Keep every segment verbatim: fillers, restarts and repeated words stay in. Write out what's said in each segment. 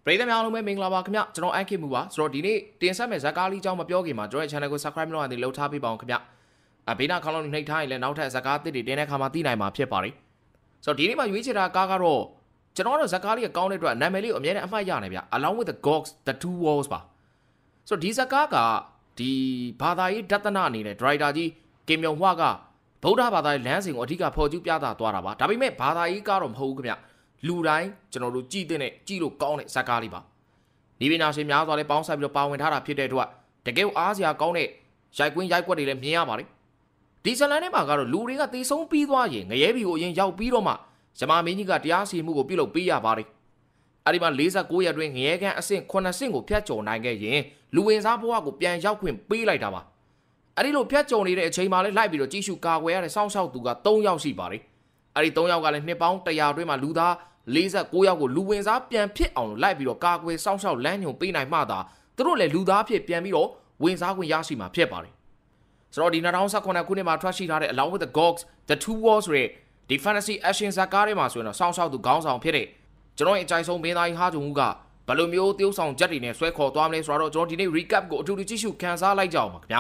ပရိသတ်များအားလုံးပဲမင်္ဂလာပါခင်ဗျကျွန်တော်အန်ခေမှုပါဆိုတော့ဒီနေ့တင်ဆက်မယ့်ဇာကားလေးအကြောင်းမပြောခင်မှာကျွန်တော်ရဲ့ channel ကို subscribe လုပ်ရသေးလှုပ်ထားပေးပါအောင်ခင်ဗျအဘေးနာခေါင်းလုံးနှိပ်ထားရင်လည်းနောက်ထပ်ဇာကားအသစ်တွေတင်တဲ့ခါမှာသိနိုင်မှာဖြစ်ပါတယ်ဆိုတော့ဒီနေ့မှာရွေးချယ်တာကားကတော့ကျွန်တော်တို့ဇာကားလေးကကောင်းတဲ့အတွက်နာမည်လေးကိုအများနဲ့အမှတ်ရနေဗျ Along with the Gods the Two Walls ပါဆိုတော့ဒီဇာကားကဒီဘာသာရေးဒသနအနေနဲ့ director ကြီးကင်မြုံဟွာကဗုဒ္ဓဘာသာရေးလမ်းစဉ်ကိုအဓိကဖော်ကျူးပြသသွားတာပါဒါပေမဲ့ဘာသာရေးကတော့မဟုတ်ဘူးခင်ဗျလူတိုင်းကျွန်တော်တို့ကြည်တဲ့ကြည်လို့ကောင်းတဲ့ဇာကားလေးပါဒီပညာရှင်များစွာလည်းပေါင်းဆိုင်ပြီးတော့ပါဝင်ထားတာဖြစ်တဲ့အတွက်တကယ်အားစရာကောင်းတဲ့ရိုက်ကွင်းရိုက်ကွက်တွေလည်းမြင်ရပါတယ်ဒီဇလန်ထဲမှာကတော့လူတွေကတေဆုံးပြီးသွားရင်ငရဲဘီကိုအရင်ရောက်ပြီးတော့မှဇမာမင်းကြီးကတရားစီရင်မှုကိုပြုလုပ်ပေးရပါတယ်အဲ့ဒီမှာ၄၉ရက်တွင်ငရဲကန်းအဆင့်9ဆင့်ကိုဖျက်ကျော်နိုင်ခဲ့ရင်လူဝင်စားဘဝကိုပြန်ရောက်ခွင့်ပေးလိုက်တာပါအဲ့ဒီလိုဖျက်ကျော်နေတဲ့အချိန်မှာလည်းလိုက်ပြီးတော့ကြည့်ရှုကာကွယ်ရတဲ့စောင့်ရှောက်သူက၃ယောက်ရှိပါတယ်အဲ့ဒီ၃ယောက်ကလည်းနှစ်ပေါင်း၁၀၀တွင်းမှာလူသား၄၉ယောက်ကိုလူဝင်စားပြန်ဖြစ်အောင်လိုက်ပြီးတော့ကာကွယ်စောင့်ရှောက်လမ်းညွှန်ပေးနိုင်မှသာသူတို့လည်းလူသားဖြစ်ပြန်ပြီးတော့ဝင်စားခွင့်ရရှိမှာဖြစ်ပါတယ်ဆိုတော့ဒီ၂၀၁၇ခုနှစ်မှာထွက်ရှိထားတဲ့ Along with the Gods the Two Walls ဆိုတဲ့ဒီ fantasy action ဇာတ်ကားတွေမှာဆိုရင်တော့စောင့်ရှောက်သူခေါင်းဆောင်ဖြစ်တဲ့ကျွန်တော်ရဲ့အကြိုက်ဆုံးမင်းသားကြီးဟာဂျုံဦးကဘယ်လိုမျိုးတယောက်ဆောင်ချက်တွေနဲ့ဆွဲခေါ်သွားမလဲဆိုတော့ကျွန်တော်ဒီနေ့ recap ကိုအထူးထူးကြည့်ရှုခန်းစားလိုက်ကြအောင်ပါခင်ဗျာ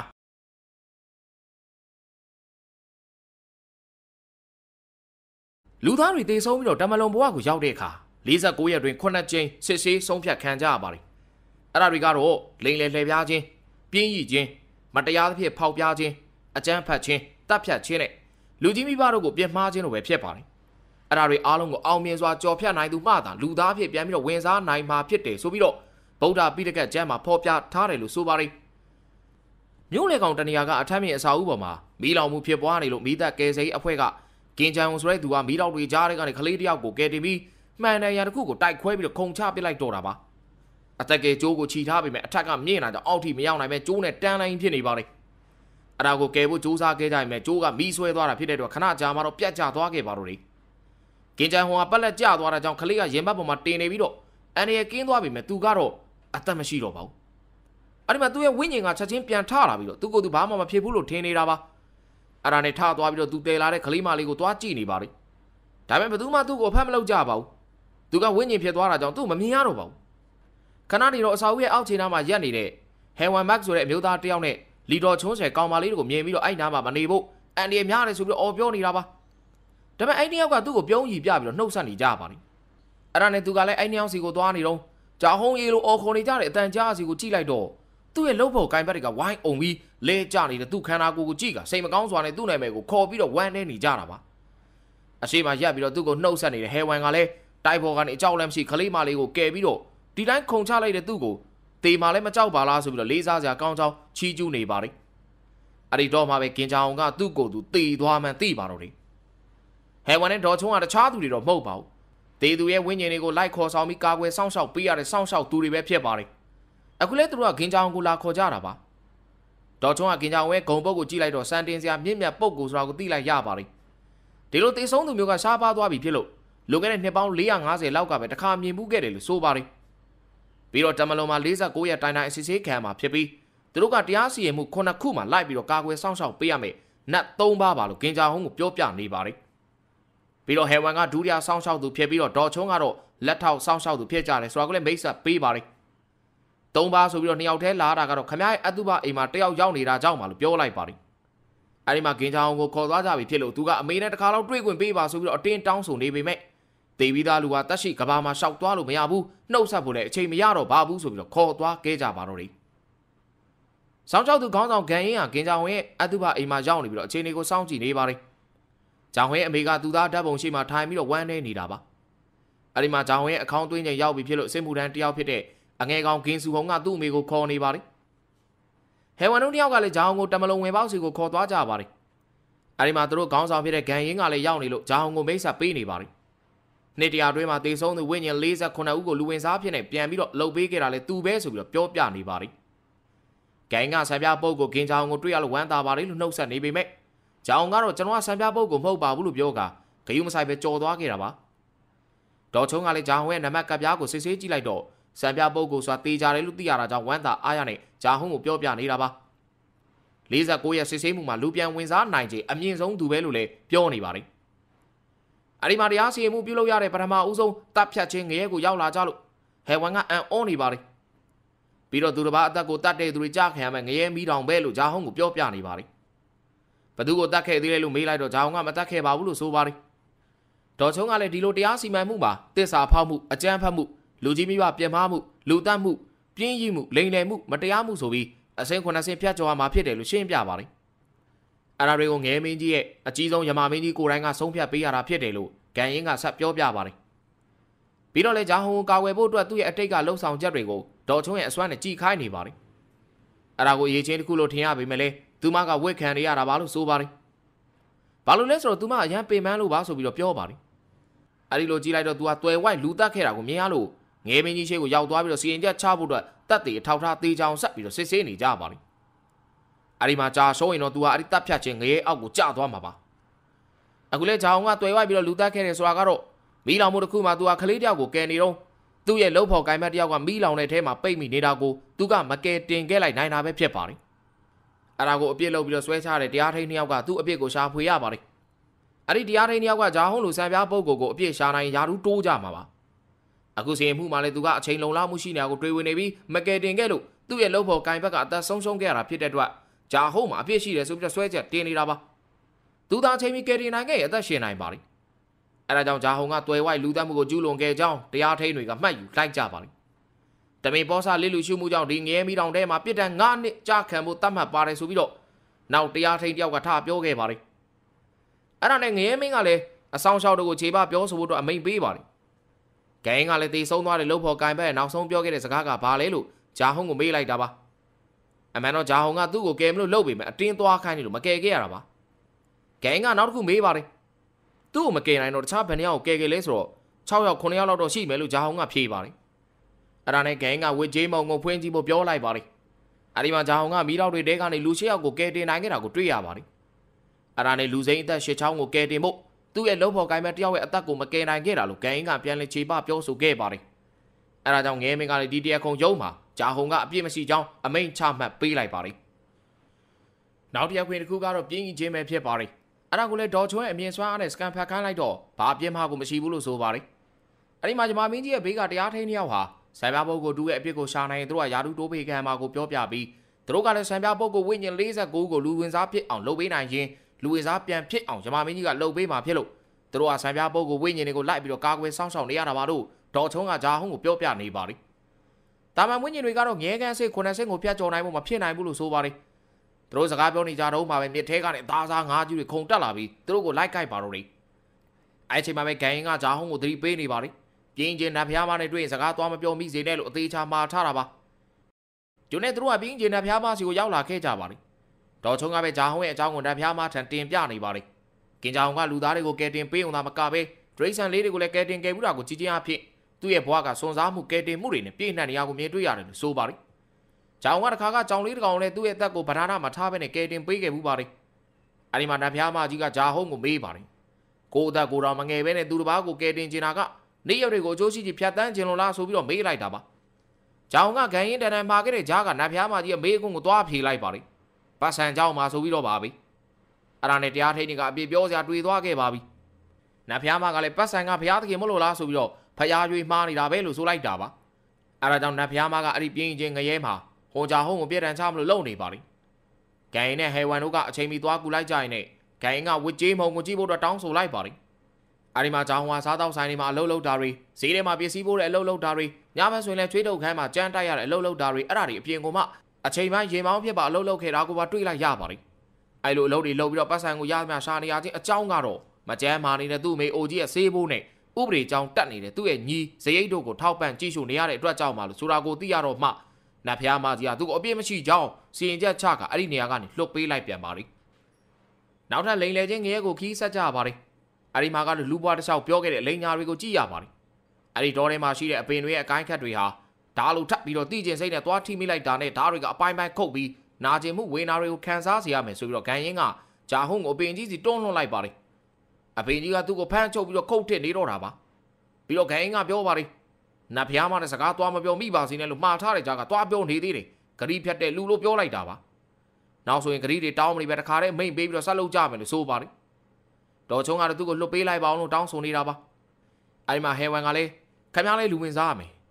လူသားတွေတေဆုံးပြီးတော့တမလွန်ဘဝကိုရောက်တဲ့အခါ၄၉ရက်တွင်ခုနှစ်ကြိမ်စစ်ဆေးဆုံးဖြတ်ခံကြရပါတယ်အဲ့ဒါတွေကတော့လိန်လေလှည့်ပြားခြင်းပြင်းရည်ခြင်းမတရားသဖြင့်ဖောက်ပြားခြင်းအကြမ်းဖက်ခြင်းတပ်ဖြတ်ခြင်းနဲ့လူကြီးမိဘတို့ကိုပြစ်မှားခြင်းတို့ပဲဖြစ်ပါတယ်အဲ့ဒါတွေအားလုံးကိုအောင်မြင်စွာကြော်ဖြတ်နိုင်သူမှသာလူသားဖြစ်ပြန်ပြီးတော့ဝင်စားနိုင်မှာဖြစ်တယ်ဆိုပြီးတော့ဗုဒ္ဓပိဋကတ်ကျမ်းမှာဖော်ပြထားတယ်လို့ဆိုပါတယ်မြို့လေကောင်တနေရာကအထက်မြင့်အစာအုပ်ပေါ်မှာမီးလောင်မှုဖြစ်ပွားနေလို့မိသက်ကယ်ဆယ်ရေးအဖွဲ့ကကင်ချန်ဆိုတဲ့သူကမီးတောက်တွေကြားတဲ့ကနေကလေးတယောက်ကိုကယ်တင်ပြီးမှန်တယ်ရန်တစ်ခုကိုတိုက်ခွဲပြီးတော့ခုံချပစ်လိုက်တော့တာပါအသက်ကယ်ကျိုးကိုခြိထားပြီးမြဲအထက်ကမြင့်လာတော့အောက်ထိမရောက်နိုင်ပဲကျိုးနဲ့တန်းလိုက်ဖြစ်နေပါလေအဲ့ဒါကိုကယ်ဖို့စူးစမ်းခဲ့ကြရင်မြဲကျိုးကမီးဆွဲသွားတာဖြစ်တဲ့အတွက်ခဏကြာမှတော့ပြတ်ကျသွားခဲ့ပါတော့လေကင်ချန်ဟိုကပက်လက်ကျသွားတာကြောင့်ကလေးကရင်ဘတ်ပေါ်မှာတင်နေပြီးတော့အန်ရကင်းသွားပြီမြဲသူကတော့အသက်မရှိတော့ပါဘူးအဲ့ဒီမှာသူ့ရဲ့ဝိညာဉ်ကချက်ချင်းပြန်ထလာပြီးတော့သူ့ကိုယ်သူဘာမှမဖြစ်ဘူးလို့ထင်နေတာပါအဲ့ဒါနဲ့ထသွားပြီးတော့သူတည်လာတဲ့ကလေးမလေးကိုသွားကြည့်နေပါလေဒါပေမဲ့ဘယ်သူမှသူ့ကိုဖတ်မလုပ်ကြပါဘူးသူကဝိညာဉ်ဖြစ်သွားတာကြောင့်သူ့မမြင်ရတော့ပါဘူးခဏနေတော့အစာအုပ်ရဲ့အောက်ခြေနားမှာရက်နေတဲ့ဟယ်ဝမ်မက်ဆိုတဲ့အမျိုးသားတစ်ယောက်နဲ့လီတော်ချုံးဆယ်ကောင်မလေးတို့ကိုမြင်ပြီးတော့အဲ့နားမှာမနေဖို့အန်ဒီရများတယ်ဆိုပြီးတော့အော်ပြောနေတာပါဒါပေမဲ့အဲ့နှစ်ယောက်ကသူ့ကိုပြုံးရီပြပြီးတော့နှုတ်ဆက်နေကြပါလေအဲ့ဒါနဲ့သူကလည်းအဲ့နှစ်ယောက်စီကိုသွားနေတော့ဂျာဟုံးရီလိုအော်ခေါ်နေကြတဲ့အတန်ကြားစီကိုကြည့်လိုက်တော့သူ့ရဲ့လှုပ်ဖို့ကိုင်ဘက်တွေကဝိုင်းအုံပြီးလဲကျနေတဲ့သူ့ခန္ဓာကိုယ်ကိုကြည့်ကစိတ်မကောင်းစွာနဲ့သူ့နာမည်ကိုခေါ်ပြီးတော့ဝမ်းနေနေကြတာပါအရှိမရက်ပြီးတော့သူ့ကိုနှုတ်ဆက်နေတဲ့ဟဲဝမ်ကလည်းတိုက်ပေါ်ကနေအကြောက်လည်းမရှိခလေးမလေးကိုကယ်ပြီးတော့ဒီတိုင်းခုံချလိုက်တဲ့သူ့ကိုတေမာလည်းမကြောက်ပါလားဆိုပြီးတော့လေးစားစရာကောင်းချောင်းချီးကျူးနေပါတယ်အဲ့ဒီတော့မှပဲကင်ချောင်ကသူ့ကိုယ်သူတေသွားမှန်းသိပါတော့တယ်ဟဲဝမ်နဲ့ဒေါ်ချုံးကတခြားသူတွေတော့မဟုတ်ပါဘူးတေသူရဲ့ဝိညာဉ်တွေကိုလိုက်ခေါ်ဆောင်ပြီးကာကွယ်စောင့်ရှောက်ပေးရတဲ့စောင့်ရှောက်သူတွေပဲဖြစ်ပါတယ်အခုလဲသူတို့ကကင်ချောင်ကိုလာခေါ်ကြတာပါဒေါ်ချုံးကကင်ချောင်ရဲ့ဂုံပုတ်ကိုကြည့်လိုက်တော့စန်တင်စရာမြင့်မြတ်ပုတ်ကိုဆိုတာကိုသိလိုက်ရပါတယ်ဒီလိုတေဆုံးသူမျိုးကရှားပါသွားပြီဖြစ်လို့လွန်ခဲ့တဲ့နှစ်ပေါင်း၄၅၀လောက်ကပဲတခါမြင်မှုခဲ့တယ်လို့ဆိုပါတယ်ပြီးတော့တမလွန်မှာ၄၉ရက်တိုင်တိုင်အစစ်ဆေးခံမှာဖြစ်ပြီးသူတို့ကတရားစီရင်မှုခုနှစ်ခုမှလိုက်ပြီးတော့ကာကွယ်စောင့်ရှောက်ပေးရမယ်နတ်၃ပါးပါလို့ကင်ဂျာဟုံးကိုပြောပြနေပါတယ်ပြီးတော့ဟဲဝမ်ကဒုတိယစောင့်ရှောက်သူဖြစ်ပြီးတော့ဒေါ်ချုံးကတော့လက်ထောက်စောင့်ရှောက်သူဖြစ်ကြတယ်ဆိုတာကိုလည်းမိတ်ဆက်ပေးပါတယ်၃ပါးဆိုပြီးတော့နှစ်ယောက်တည်းလာတာကတော့ခမရဲ့အတုပအိမ်မှာတယောက်ရောက်နေတာကြောင့်ပါလို့ပြောလိုက်ပါတယ်အဲ့ဒီမှာကင်ချောင်ကိုခေါ်သွားကြပြီဖြစ်လို့သူကအမေနဲ့တခါလောက်တွေ့ခွင့်ပေးပါဆိုပြီးတော့အတင်းတောင်းဆိုနေပေမဲ့တေပြီးသားလူကတက်ရှိကဘာမှာရှောက်သွားလို့မရဘူးနှုတ်ဆက်ဖို့လည်းအချိန်မရတော့ပါဘူးဆိုပြီးတော့ခေါ်သွားခဲ့ကြပါတော့တယ်။စောင်းကြောက်သူခေါင်းဆောင်ဂန်ရင်ကကင်ချောင်ရဲ့အတုပအိမ်မှာရောက်နေပြီးတော့အခြေအနေကိုစောင့်ကြည့်နေပါတယ်။ဂျောင်ရဲ့အမေကသူသားဓာတ်ပုံရှိမှထိုင်ပြီးတော့ဝမ်းနေနေတာပါ။အဲ့ဒီမှာဂျောင်ရဲ့အကောင့်သွင်းချိန်ရောက်ပြီဖြစ်လို့စစ်မှုထမ်းတယောက်ဖြစ်တဲ့အငယ်ကောင်ဂင်းစုဟုံကသူ့အမေကိုခေါ်နေပါတယ်။ဟဲဝမ်တို့တယောက်ကလည်းဂျောင်ကိုတမလုံဝင်ပေါက်စီကိုခေါ်သွားကြပါတယ်။အဲဒီမှာသူတို့ခေါင်းဆောင်ဖြစ်တဲ့ဂန်ရင်ကလည်းရောက်နေလို့ဂျောင်ကိုမိတ်ဆက်ပေးနေပါတယ်။နှစ်တရာတွင်းမှာတေဆုံးသူဝိညာဉ်၄၉ဦးကိုလူဝင်စားဖြစ်နေပြန်ပြီးတော့လှုပ်ပေးခဲ့တာလေသူပဲဆိုပြီးတော့ပြောပြနေပါတယ်။ဂန်ကဆံပြပုတ်ကိုဂင်ဂျောင်ကိုတွေ့ရလို့ဝမ်းသာပါတယ်လို့နှုတ်ဆက်နေပေမဲ့ဂျောင်ကတော့ကျွန်တော်ကဆံပြပုတ်ကိုမဟုတ်ပါဘူးလို့ပြောကဂယုမဆိုင်ပဲကြော်သွားခဲ့တာပါ။ဒေါ်ချုံးကလည်းဂျောင်ရဲ့နံပါတ်ကပ်ပြားကိုစစ်ဆေးကြည့်လိုက်တော့စံပြပုတ်ကိုဆိုတာတေးကြတယ်လို့သိရတာကြောင့်ဝမ်းသာအားရနဲ့ဂျာဟုံးကိုပြောပြနေတာပါ၄၉ရက်စစ်ဆေးမှုမှာလူပြန်ဝင်စားနိုင်ခြေအမြင့်ဆုံးသူပဲလို့လည်းပြောနေပါတယ်အဲ့ဒီမှာတရားစီရင်မှုပြုလုပ်ရတဲ့ပထမဦးဆုံးတပ်ဖြတ်ခြင်းငရဲကိုရောက်လာကြလို့ဟဟဲဝန်ကအံ့ဩနေပါလေပြီးတော့သူတစ်ပါးအသက်ကိုတတ်တဲ့သူတွေကြားခံရမယ်ငရဲမီးတောင်ပဲလို့ဂျာဟုံကိုပြောပြနေပါလေဘသူကိုတတ်ခဲ့သေးလဲလို့မေးလိုက်တော့ဂျာဟုံကမတတ်ခဲ့ပါဘူးလို့ဆိုပါလေဒေါ်ချုံကလည်းဒီလိုတရားစီမံမှုမှာတစ္ဆာဖောက်မှုအကြမ်းဖက်မှုလူကြီးမိဘပြင်းမာမှုလူတတ်မှုပြင်းရီမှုလိန်လည်မှုမတရားမှုဆိုပြီးအစင်းခုနှစ်ဆင်းဖြတ်ကျော်မှာဖြစ်တယ်လို့ရှင်းပြပါလေအဲ့ဒါတွေကိုငဲမင်းကြီးရဲ့အကြီးဆုံးယမမင်းကြီးကိုယ်တိုင်ကဆုံးဖြတ်ပေးရတာဖြစ်တယ်လို့ဂန်ရင်ကဆက်ပြောပြပါလေပြီးတော့လေဂျာဟုံကိုကာကွယ်ဖို့အတွက်သူ့ရဲ့အတိတ်ကလှုပ်ဆောင်ချက်တွေကိုဒေါ်ချုံရဲ့အစွမ်းနဲ့ကြည်ခိုင်းနေပါလေအဲ့ဒါကိုအရေးချင်းတစ်ခုလို့ထင်ရပေမဲ့လေသူမကဝက်ခံနေရတာပါလို့ဆိုပါလေဘာလို့လဲဆိုတော့သူမအရန်ပင်ပန်းလို့ပါဆိုပြီးတော့ပြောပါလေအဲ့ဒီလိုကြည့်လိုက်တော့သူကတွယ်ဝိုက်လူတက်ခဲ့တာကိုမြင်ရလို့ငဲမင်းကြီးရှိကိုရောက်သွားပြီးတော့စီရင်ချက်ချဖို့အတွက်တက်တေအထောက်ထားသေးချောင်းဆက်ပြီးတော့စစ်ဆေးနေကြပါလေအဲ့ဒီမှာကြာရှုံးရင်တော့သူကအဲ့ဒီတက်ဖြတ်ခြင်းငရဲအောက်ကိုကျသွားမှာပါအခုလဲဂျာအောင်ကတွယ်ဝိုက်ပြီးတော့လူတက်ခဲ့တယ်ဆိုတာကတော့မီးလောင်မှုတစ်ခုမှသူကခလေးတယောက်ကိုကယ်နေတော့သူ့ရဲ့လှုပ်ဖော်ကိုင်မက်တယောက်ကမီးလောင်တဲ့ထဲမှာပိတ်မိနေတာကိုသူကမကယ်တင်ခဲ့လိုက်နိုင်တာပဲဖြစ်ပါလေအဲ့ဒါကိုအပြစ်လုပ်ပြီးတော့ဆွဲချတဲ့တရားထိန်းနှစ်ယောက်ကသူ့အပြစ်ကိုရှာဖွေရပါလေအဲ့ဒီတရားထိန်းနှစ်ယောက်ကဂျာဟုံးလိုဆံပြားပုဂ္ဂိုလ်ကိုအပြစ်ရှာနိုင်ရာထူးတိုးကြမှာပါအခုစီရင်မှုမှာလည်းသူကအချိန်လုံလောက်မှုရှိနေတာကိုတွေးဝင်နေပြီးမကယ်တင်ခဲ့လို့သူ့ရဲ့လှုပ်ဖော်ကိုင်ဘက်ကအသက်ဆုံးရှုံးခဲ့ရတာဖြစ်တဲ့အတွက်ဂျာဟုံးမှာအပြစ်ရှိတယ်ဆိုပြီးတော့ဆွဲချက်တင်နေတာပါသူသာချိန်ပြီးကယ်တင်နိုင်ခဲ့ရဲ့အသက်ရှင်နိုင်ပါလေအဲ့ဒါကြောင့်ဂျာဟုံကတွယ်ဝိုက်လူတက်မှုကိုကျူးလွန်ခဲ့ကြောင်းတရားထိန်းတွေကမှတ်ယူလိုက်ကြပါလေတမင်ပေါ်စာလစ်လူရှုမှုကြောင့်ဒီငရဲမီးတောင်ထဲမှာပြစ်ဒဏ်၅နှစ်ကြာခံမှုတတ်မှတ်ပါတယ်ဆိုပြီးတော့နောက်တရားထိန်းတယောက်ကထပြောခဲ့ပါလေအဲ့ဒါနဲ့ငရဲမင်းကလည်းအဆောင်ရှောက်တို့ကိုခြေပပြောဆိုဖို့အတွက်အမိန့်ပေးပါလေဂိုင်းကလည်းတေဆုံးသွားတဲ့လှုပ်ဖော်ကိုင်ဘက်နောက်ဆုံးပြောခဲ့တဲ့စကားကဘာလဲလို့ဂျာဟုံကိုမေးလိုက်တာပါအမှန်တော့ဂျာဟုံကသူ့ကိုကယ်မလို့လှုပ်ပေမဲ့အတင်းသွားခိုင်းနေလို့မကယ်ခဲ့ရတာပါဂိုင်းကနောက်တစ်ခုမေးပါလေသူ့ကိုမကယ်နိုင်တော့တခြားဘယ်နှယောက်ကိုကယ်ခဲ့လဲဆိုတော့၆ယောက်၉ယောက်လောက်တော့ရှိမယ်လို့ဂျာဟုံကဖြေပါလေအဲ့ဒါနဲ့ဂိုင်းကဝစ်ဂျေးမောင်ကိုဖွင့်ကြည့်ဖို့ပြောလိုက်ပါလေအဲ့ဒီမှာဂျာဟုံကမီးတောက်တွေတဲကနေလူ၈ယောက်ကိုကယ်တင်နိုင်ခဲ့တာကိုတွေ့ရပါလေအဲ့ဒါနဲ့လူစိမ်းအသက်၈ချောင်းကိုကယ်တင်ဖို့သူ့ရဲ့လှုပ်ဖော်ကိုင်မဲ့တယောက်ရဲ့အသက်ကိုမကယ်နိုင်ခဲ့တာလို့ဂိုင်းကပြန်လဲခြေပပြောဆိုခဲ့ပါလေအဲ့ဒါကြောင့်ငဲမင်းကလည်းဒီတရားခုံရုံးမှာဂျာဟုံကအပြစ်မရှိကြောင်းအမိန့်ချမှတ်ပေးလိုက်ပါလေနောက်တရားခွင်တစ်ခုကတော့ပြင်းကြီးချင်းပဲဖြစ်ပါလေအဲ့ဒါကိုလည်းဒေါ်ချွန်းရဲ့အမြင်စွမ်းအားနဲ့စကန်ဖတ်ခိုင်းလိုက်တော့ဘာအပြစ်မှကိုမရှိဘူးလို့ဆိုပါလေအဲ့ဒီမှာဂျမာမင်းကြီးရဲ့ဘေးကတရားထိန်းတစ်ယောက်ဟာဆံပြပုတ်ကိုတူရဲ့အပြစ်ကိုရှာနိုင်ရင်သူတို့ကယာတူတိုးဖေခံမှာကိုပြောပြပြီးသူတို့ကလည်းဆံပြပုတ်ကိုဝိညာဉ်၄၉ကိုလူဝင်စားဖြစ်အောင်လုပ်ပေးနိုင်ရင်လူဝင်စားပြန်ဖြစ်အောင်ဂျမာမင်းကြီးကလုပ်ပေးမှာဖြစ်လို့သူတို့ကဆံပြပုတ်ကိုဝိညာဉ်တွေကိုလိုက်ပြီးတော့ကာကွယ်စောင့်ရှောက်နေရတာပါလို့ဒေါ်ချွန်းကဂျာဟုံးကိုပြောပြနေပါလေတာမန်ဝိညာဉ်တွေကတော့ငဲကန်းစိတ်ခုနှစ်ဆင့်ကိုဖျက်ကျော်နိုင်ဖို့မဖြစ်နိုင်ဘူးလို့ဆိုပါလေသူတို့စကားပြောနေကြတော့မှပဲမြစ်ထဲကနေသားစားငါးကြီးတွေခုန်တက်လာပြီးသူတို့ကိုလိုက်ကြိုက်ပါတော့တယ်အဲ့ချိန်မှာပဲဂိုင်းကဂျာဟုံးကိုသတိပေးနေပါလေပြင်းချင်းနတ်ဖျားမနဲ့တွေ့ရင်စကားသွားမပြောမိစေနဲ့လို့အသေးချာမှာထားတာပါကျုံနဲ့သူတို့ကပြင်းချင်းနတ်ဖျားမစီကိုရောက်လာခဲ့ကြပါလေဒေါ်ချုံကပဲဂျာဟုံးရဲ့အကြောင်းကိုနတ်ဖျားမထံတင်ပြနေပါလေကင်ဂျာဟုံးကလူသားတွေကိုကယ်တင်ပေးအောင်သာမကပဲဒရိတ်ဆန်လေးတွေကိုလည်းကယ်တင်ခဲ့ဘူးတာကိုကြီးကြီးအဖြစ်သူ့ရဲ့ဘဝကစွန်စားမှုကယ်တင်မှုတွေနဲ့ပြည့်နှံ့နေရကိုမြင်တွေ့ရတယ်လို့ဆိုပါလေဂျာဟုံးကတခါကကြောင်လေးတစ်ကောင်နဲ့သူ့ရဲ့အသက်ကိုဗနာနာမှာထားပဲနဲ့ကယ်တင်ပေးခဲ့ဘူးပါလေအဲ့ဒီမှာနတ်ဖျားမကြီးကဂျာဟုံးကိုမေးပါလေကိုအသက်ကိုတော်မငယ်ပဲနဲ့သူတစ်ပါးကိုကယ်တင်ချင်တာကနေရက်တွေကိုအကျိုးရှိကြီးဖြတ်တန်းခြင်းလို့လားဆိုပြီးတော့မေးလိုက်တာပါဂျောင်ကဂန်ရင်တန်တန်မှာခဲ့တဲ့ဂျားကနတ်ဖျားမကြီးရဲ့မေးခွန်းကိုသွားဖြေလိုက်ပါလေပတ်စံเจ้าမှာဆိုပြီးတော့ပါပြီအဲ့ဒါနဲ့တရားထိန်းတွေကအပြစ်ပြောစရာတွေ့သွားခဲ့ပါပြီနတ်ဖျားမကလည်းပတ်စံကဘုရားသခင်မလို့လားဆိုပြီးတော့ဖျားရွေးမှားနေတာပဲလို့ဆိုလိုက်တာပါအဲ့ဒါကြောင့်နတ်ဖျားမကအဲ့ဒီပြင်းချင်းငရဲမှာဟိုဂျာဟုံးကိုပြည့်တန်ချမလို့လုံနေပါလေဂန်ရင်နဲ့ဟဲဝန်တို့ကအချိန်မီသွားကူလိုက်ကြရင်နဲ့ဂန်ရင်ကဝစ်ကြေးမုံကိုကြည့်ဖို့တော့တောင်းဆိုလိုက်ပါလေအဲ့ဒီမှာဂျောင်းဝါစားတောက်ဆိုင်တွေမှာအလုပ်လုပ်တာတွေဈေးထဲမှာပစ္စည်းပို့တဲ့အလုပ်လုပ်တာတွေညဘက်ဆိုရင်လည်းချွေးထုတ်ခန်းမှာကြမ်းတိုက်ရတဲ့အလုပ်လုပ်တာတွေအဲ့ဒါတွေအပြင်ကမှအချိန်ပိုင်းရေမောင်းဖြစ်ပါအလုပ်လုပ်ခဲ့တာကိုပါတွေ့လိုက်ရပါလိမ့်အဲ့လိုအလုပ်တွေလုပ်ပြီးတော့ပတ်စံကိုရသမျှရှာနေရချင်းအကြောင်းကတော့မကြမ်းမာနေတဲ့သူ့မေအိုကြီးရဲ့ဆေးဘိုးနဲ့ဥပဒေကြောင်းတက်နေတဲ့သူ့ရဲ့ညီဇရိတ်တို့ကိုထောက်ပံ့ကြည့်ရှုနေရတဲ့အတွက်ကြောင့်ပါလို့ဆိုတာကိုသိရတော့မှနတ်ဖျားမကြီးကသူ့ကိုအပြစ်မရှိကြောင်းစီရင်ချက်ချကအဲ့ဒီနေရာကနေလှုပ်ပေးလိုက်ပြန်ပါလိမ့်နောက်ထပ်လိန်လေချင်းငရဲကိုခီးဆက်ကြပါလိမ့်အဲ့ဒီမှာကလူပွားတစ်လျှောက်ပြောခဲ့တဲ့လိန်ညာတွေကိုကြည့်ရပါလိမ့်အဲ့ဒီတောထဲမှာရှိတဲ့အပင်တွေရဲ့အကိုင်းခတ်တွေဟာဓာတ်လိုထပ်ပြီးတော့တိကျင်စိတ်နဲ့သွားထိမိလိုက်တာနဲ့ဓာတ်တွေကအပိုင်းပိုင်းခုတ်ပြီးနာကျင်မှုဝေနာတွေကိုခံစားစေရမယ်ဆိုပြီးတော့ဂန်ရင်ကဂျာဟုံးကိုအပင်ကြီးစီတွန်းလွှတ်လိုက်ပါလိမ့်အပင်ကြီးကသူ့ကိုဖမ်းချုပ်ပြီးတော့ခုတ်ထစ်နေတော့တာပါပြီးတော့ဂန်ရင်ကပြောပါလိမ့်နတ်ဖျားမနဲ့စကားသွားမပြောမိပါစေနဲ့လို့မှားထားတဲ့ကြားကသွားပြောနေသေးတယ်ဂရီဖြတ်တဲ့လူလို့ပြောလိုက်တာပါနောက်ဆိုရင်ဂရီတွေတောင်းမလို့ပဲတခါတည်းမိတ်ပေးပြီးတော့ဆက်လုပ်ကြမယ်လို့ဆိုပါလိမ့်ဒေါ်ချုံကတော့သူ့ကိုလွတ်ပေးလိုက်ပါအောင်လို့တောင်းဆိုနေတာပါအဲဒီမှာဟဲဝန်ကလည်းခင်ဗျားလေးလူဝင်စားရမယ်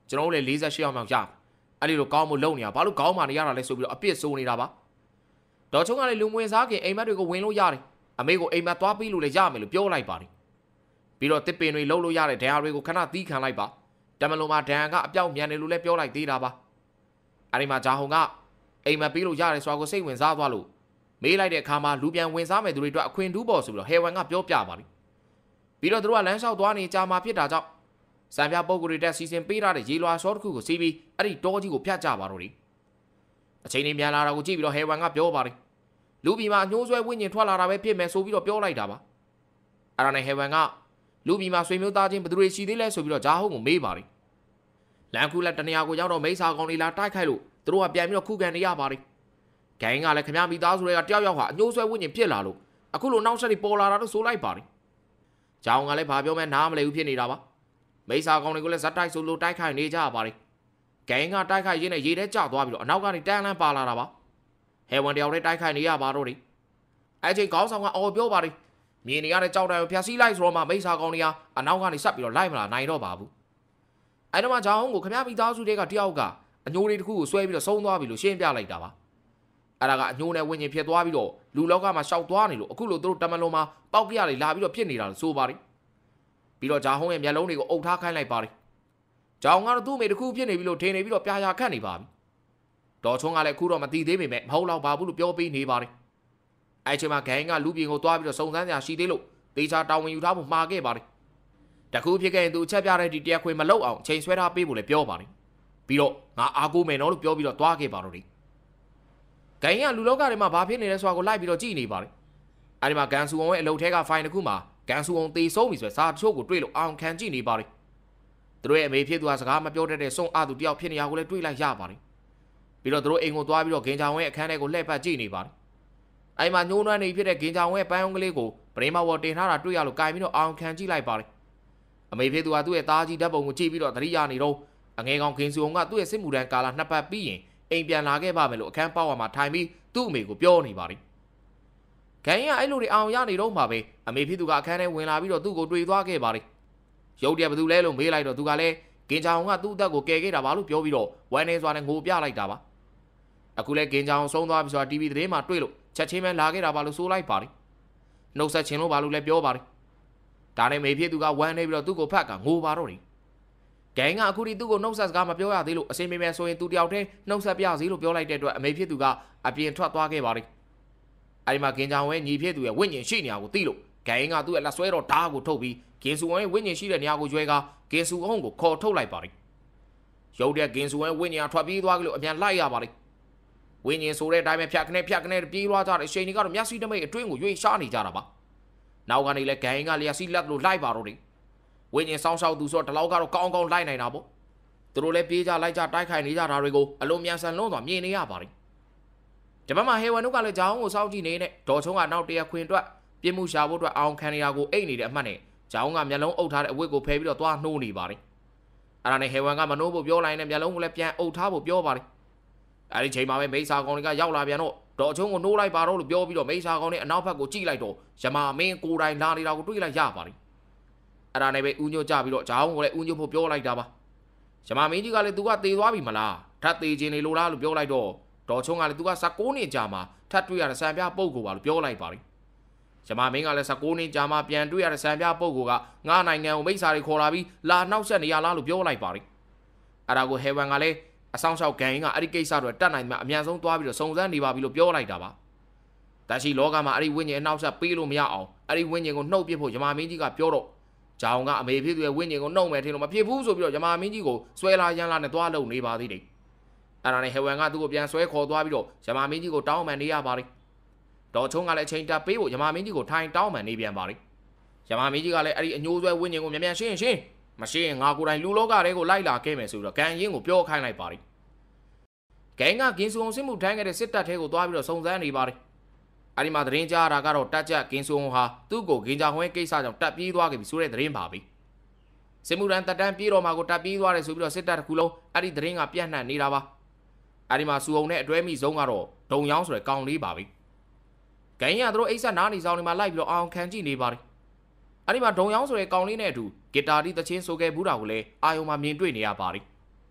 ကျွန်တော်တို့လည်း၄၈ယောက်မြောက်ရအဲ့ဒီလိုကောင်းမှုလုပ်နေတာဘာလို့ကောင်းမှနေရတာလဲဆိုပြီးတော့အပြစ်ဆိုးနေတာပါဒေါ်ချုံကလည်းလူငွေစားခင်အိမ်မက်တွေကိုဝင်လို့ရတယ်အမေကိုအိမ်မက်သွားပြီးလို့လည်းရမယ်လို့ပြောလိုက်ပါတယ်ပြီးတော့တစ်ပင်တွေလှုပ်လို့ရတဲ့ဒဏ်ရာတွေကိုခဏသီးခံလိုက်ပါတမလုံးမှာဒဏ်ရာကအပြောက်မြန်တယ်လို့လည်းပြောလိုက်သေးတာပါအဲ့ဒီမှာဂျာဟုံကအိမ်မက်ပြီးလို့ရတယ်ဆိုတာကိုစိတ်ဝင်စားသွားလို့မေးလိုက်တဲ့အခါမှာလူပြန်ဝင်စားမဲ့သူတွေအတွက်အခွင့်ထူးပေါ်ဆိုပြီးတော့ဟဲဝန်ကပြောပြပါတယ်ပြီးတော့သူတို့ကလမ်းလျှောက်သွားနေကြမှာဖြစ်တာကြောင့်စံပြပုံကိုယ်တွေတက်စီစဉ်ပေးထားတဲ့ရေလွှာရှော့တစ်ခုကိုစီးပြီးအဲ့ဒီတောကြီးကိုဖျက်ကြပါတော့တယ်အချိန်လေးမြန်လာတာကိုကြည့်ပြီးတော့ဟဲဝန်ကပြောပါတယ်လူပြည်မှာအညှိုးဆွဲဝိညာဉ်ထွက်လာတာပဲဖြစ်မယ်ဆိုပြီးတော့ပြောလိုက်တာပါအဲ့ဒါနဲ့ဟဲဝန်ကလူပြည်မှာဆွေမျိုးသားချင်းဘယ်သူတွေရှိသေးလဲဆိုပြီးတော့ဂျာဟုံကိုမေးပါတယ်လန်ကူလက်တနေရာကိုရောက်တော့မိစာကောင်လေးလာတိုက်ခိုက်လို့သူတို့ကပြန်ပြီးတော့ခုခံနေရပါတယ်ဂိုင်းကလည်းခမမိသားစုတွေကတယောက်ယောက်ဟာအညှိုးဆွဲဝိညာဉ်ဖြစ်လာလို့အခုလိုနောက်ဆက်တွေပေါ်လာတာလို့ဆိုလိုက်ပါတယ်ဂျာဟုံကလည်းဘာပြောမဲနားမလည်ဘူးဖြစ်နေတာပါမိစာကောင်တွေကိုလည်းဇက်တိုက်ဆိုလို့တိုက်ခိုက်နေကြရပါတယ်ဂိုင်းကတိုက်ခိုက်ရင်းနဲ့ရေထဲကျသွားပြီးတော့အနောက်ကနေတန်းလန်းပါလာတာပါဟဲဝန်တယောက်တည်းတိုက်ခိုက်နေရပါတော့တယ်အဲ့ချိန်ခေါင်းဆောင်ကအော်ပြောပါတယ်မြင်နေရတဲ့ကြောက်တိုင်ကိုဖျက်ဆီးလိုက်ဆိုတော့မှမိစာကောင်တွေဟာအနောက်ကနေဆက်ပြီးတော့လိုက်မလာနိုင်တော့ပါဘူးအဲ့တော့မှဂျာဟုံကိုခမမိသားစုတွေကတယောက်ကအညိုးလေးတစ်ခုကိုဆွဲပြီးတော့ဆုံးသွားပြီလို့ရှင်းပြလိုက်တာပါအဲ့ဒါကအညိုးနဲ့ဝိညာဉ်ဖြစ်သွားပြီးတော့လူလောကမှာရှောက်သွားနေလို့အခုလိုသူတို့တမလွန်မှာပေါက်ပြရလေးလာပြီးတော့ဖြစ်နေတာလို့ဆိုပါတယ်ပြီးတော့ဂျာဟုံရဲ့မျက်လုံးတွေကိုအုပ်ထားခိုင်းလိုက်ပါတယ်ဂျာဟုံကတော့သူ့အမေတစ်ခုဖြစ်နေပြီလို့ထင်နေပြီးတော့ပြာရာခတ်နေပါပြီဒေါ်ချုံကလည်းအခုတော့မသိသေးပေမဲ့မဟုတ်တော့ပါဘူးလို့ပြောပေးနေပါတယ်အဲ့ချိန်မှာဂိုင်းကလူပြင်ကိုသွားပြီးတော့စုံစမ်းစရာရှိသေးလို့တေချာတောင်းဝင်ယူထားဖို့မှာခဲ့ပါတယ်တခုဖြစ်ခဲ့ရင်သူအချက်ပြတဲ့ဒီတရားခွေမလောက်အောင်ချိန်ဆွဲထားပေးဖို့လည်းပြောပါတယ်ပြီးတော့ငါအားကိုးမယ်နော်လို့ပြောပြီးတော့သွားခဲ့ပါတော့တယ်ဂိုင်းကလူလောကထဲမှာဘာဖြစ်နေလဲဆိုတာကိုလိုက်ပြီးတော့ကြည့်နေပါတယ်အဲ့ဒီမှာကန်ဆူအောင်ရဲ့အလုပ်ထဲကဖိုင်တစ်ခုမှာကန်ဆူအောင်တေဆုံးပြီဆိုတဲ့စာတချို့ကိုတွေ့လို့အောင်ခံကြည့်နေပါတယ်သူတို့ရဲ့အမေဖြစ်သူကစကားမပြောတတ်တဲ့စွန့်အားသူတယောက်ဖြစ်နေရကိုလည်းတွေ့လိုက်ရပါတယ်ပြီးတော့သူတို့အိမ်ကိုသွားပြီးတော့ဂင်ချောင်ရဲ့အခန်းထဲကိုလှည့်ပတ်ကြည့်နေပါတယ်အဲ့မှာညှိုးနှွမ်းနေဖြစ်တဲ့ဂင်ချောင်ရဲ့ပန်းအောင်ကလေးကိုပရိမဝတင်ထားတာတွေ့ရလို့ကြိုင်ပြီးတော့အောင်ခံကြည့်လိုက်ပါတယ်အမေဖြစ်သူကသူ့ရဲ့သားကြီးဓာတ်ပုံကိုကြည့်ပြီးတော့သတိရနေတော့အငယ်ကောင်ဂင်ဆူအောင်ကသူ့ရဲ့စစ်မှုထမ်းကာလနှစ်ပတ်ပြီးရင်အိမ်ပြန်လာခဲ့ပါမယ်လို့အခန်းပေါက်ဝါမှာထိုင်ပြီးသူ့အမေကိုပြောနေပါတယ်ဂိုင်းကအဲ့လိုတွေအောင်ရနေတော့မှပဲအမေဖြစ်သူကအခန်းထဲဝင်လာပြီးတော့သူ့ကိုတွေ့သွားခဲ့ပါတယ်ရုပ်တရက်ဘသူလဲလို့မေးလိုက်တော့သူကလည်းဂင်ချောင်ကသူ့အသက်ကိုကယ်ခဲ့တာပါလို့ပြောပြီးတော့ဝမ်းနေစွာနဲ့ငိုပြလိုက်တာပါအခုလဲဂင်ချောင်ဆုံးသွားပြီဆိုတာ တီဗီ သတင်းမှာတွေ့လို့ချက်ချင်းပဲလာခဲ့တာပါလို့ဆိုလိုက်ပါတယ်နှုတ်ဆက်ချင်းလို့ပါလို့လည်းပြောပါတယ်ဒါနဲ့မေဖြစ်သူကဝမ်းနေပြီးတော့သူ့ကိုဖတ်ကငိုပါတော့တယ်ဂိုင်းကအခုဒီသူ့ကိုနှုတ်ဆက်စကားမပြောရသေးလို့အစင်မေမဲဆိုရင်သူတယောက်တည်းနှုတ်ဆက်ပြစီလို့ပြောလိုက်တဲ့အတွက်အမေဖြစ်သူကအပြင်ထွက်သွားခဲ့ပါတယ်အဲဒီမှာဂင်ချောင်ရဲ့ညီဖြစ်သူရဲ့ဝိညာဉ်ရှိနေရကိုသိလို့ဂိုင်းကသူ့ရဲ့လက်ဆွဲတော်ဓာတ်ကိုထုတ်ပြီးဂင်ဆူဝမ်ရဲ့ဝိညာဉ်ရှိတဲ့နေရာကိုကျွဲကဂင်ဆူအောင်ကိုခေါ်ထုတ်လိုက်ပါတယ်ရုပ်တဲ့ဂင်ဆူဝမ်ဝိညာဉ်ထွက်ပြေးသွားကြလို့အပြန်လိုက်ရပါတယ်ဝိညာဉ်ဆိုတဲ့အတိုင်းပဲဖြတ်ခနဲ့ဖြတ်ခနဲ့ပြေးသွားကြတဲ့အချိန်ကြီးကတော့မျက်စိတမိတ်အတွင်းကိုရွေ့ရှားနေကြတာပါနောက်ကနေလဲဂိုင်းကလျက်စီလက်လို့လိုက်ပါတော့တယ်ဝိညာဉ်စောင်းရှောက်သူဆိုတော့ဒီလောက်ကတော့ကောင်းကောင်းလိုက်နိုင်တာပေါ့သူတို့လည်းပြေးကြလိုက်ကြတိုက်ခိုက်နေကြတာတွေကိုအလုံးမြန်ဆန်လုံးစွာမြင်နေရပါတယ်ဒီဘက်မှာဟေဝန်တို့ကလည်းဂျောင်းကိုစောင့်ကြည့်နေတဲ့ဒေါ်ချုံကနောက်တရခွင်အတွက်ပြင်းမှုရှာဖို့အတွက်အောင်ခံနေတာကိုအိတ်နေတဲ့အမှတ်နဲ့ဂျောင်းကမျက်လုံးအုပ်ထားတဲ့အဝတ်ကိုဖယ်ပြီးတော့သွားနှိုးနေပါတယ်အဲ့ဒါနဲ့ဟေဝန်ကမနှိုးဖို့ပြောလိုက်တဲ့မျက်လုံးကိုလည်းပြန်အုပ်ထားဖို့ပြောပါတယ်အဲ့ဒီချိန်မှာပဲမိစာကောင်တွေကရောက်လာပြန်တော့ဒေါ်ချုံကိုနှိုးလိုက်ပါတော့လို့ပြောပြီးတော့မိစာကောင်တွေအနောက်ဘက်ကိုကြည့်လိုက်တော့ယမာမင်းကိုယ်တိုင်လာနေတာကိုတွေ့လိုက်ရပါတယ်အဲ့ဒါနဲ့ပဲဦးညွတ်ကြပြီးတော့ဂျောင်းကိုလည်းဦးညွတ်ဖို့ပြောလိုက်တာပါယမာမင်းကြီးကလည်းသူကတေသွားပြီမလားထပ်သေးခြင်းနေလို့လားလို့ပြောလိုက်တော့ဒေါ်ချုံကလည်းသူက၁၉နှစ်ကြာမှထပ်တွေ့ရတဲ့စံပြပုတ်ကိုပါလို့ပြောလိုက်ပါတယ်ယမာမင်းကလည်း၁၉နှစ်ကြာမှပြန်တွေ့ရတဲ့စံပြပုတ်ကိုကငါနိုင်ငံကိုမိစ္ဆာတွေခေါ်လာပြီးလာနှောက်ဆက်နေရလားလို့ပြောလိုက်ပါတယ်အဲ့ဒါကိုဟေဝန်ကလည်းအဆောင်ရှောက်ဂိုင်းကအဲ့ဒီကိစ္စတွေတတ်နိုင်မှအမြန်ဆုံးသွားပြီးတော့စုံစမ်းနေပါပြီလို့ပြောလိုက်တာပါတရှိလောကမှာအဲ့ဒီဝိညာဉ်အနောက်ဆက်ပေးလို့မရအောင်အဲ့ဒီဝိညာဉ်ကိုနှုတ်ပစ်ဖို့ယမာမင်းကြီးကပြောတော့ဂျောင်းကအမေဖြစ်သူရဲ့ဝိညာဉ်ကိုနှုတ်မယ်ထင်လို့မဖြစ်ဘူးဆိုပြီးတော့ယမာမင်းကြီးကိုဆွဲလာရမ်းလာနဲ့သွားလုံနေပါသေးတယ်အဲ့ဒါနဲ့ဟေဝန်ကသူ့ကိုပြန်ဆွဲခေါ်သွားပြီးတော့ယမာမင်းကြီးကိုတောင်းပန်နေရပါတယ်ဒေါ်ချုံကလည်းအချိန်တက်ပေးဖို့ယမာမင်းကြီးကိုထိုင်တောင်းပန်နေပြန်ပါတယ်ယမာမင်းကြီးကလည်းအဲ့ဒီအညိုးဆွဲဝိညာဉ်ကိုမြန်မြန်ရှင်းရှင်းမရှိရင်ငါကိုယ်တိုင်လူလောကတွေကိုလိုက်လာခဲ့မယ်ဆိုပြီးတော့ကန်ရင်ကိုပြောခိုင်းလိုက်ပါတယ်ဂိုင်းကဂင်ဆူအောင်စစ်မှုထမ်းခဲ့တဲ့စစ်တပ်ထဲကိုသွားပြီးတော့စုံစမ်းနေပါတယ်အဲ့ဒီမှာသတင်းကြားတာကတော့တက်ကြဂင်ဆူအောင်ဟာသူ့ကိုဂင်ဂျာဟွဲကိစ္စကြောင့်တက်ပြေးသွားခဲ့ပြီဆိုတဲ့သတင်းပါပဲစစ်မှုထမ်းတက်တန်းပြေးတော့မှကိုတက်ပြေးသွားတယ်ဆိုပြီးတော့စစ်တပ်တစ်ခုလုံးအဲ့ဒီသတင်းကပြန့်နှံ့နေတာပါအဲ့ဒီမှာစူအောင်နဲ့အတွဲမိဆုံးကတော့ဒုံယောင်းဆိုတဲ့ကောင်လေးပါပဲဂိုင်းကသူတို့အိတ်ဆက်နားနေဆောင်နေမှာလိုက်ပြီးတော့အောင်ခံကြည့်နေပါတယ်အဲ့ဒီမှာဒုံယောင်းဆိုတဲ့ကောင်လေးနဲ့အတူဂီတာတီးသချင်းဆိုခဲ့ဘူးတာကိုလည်းအာယုံမှာမြင်တွေ့နေရပါတယ်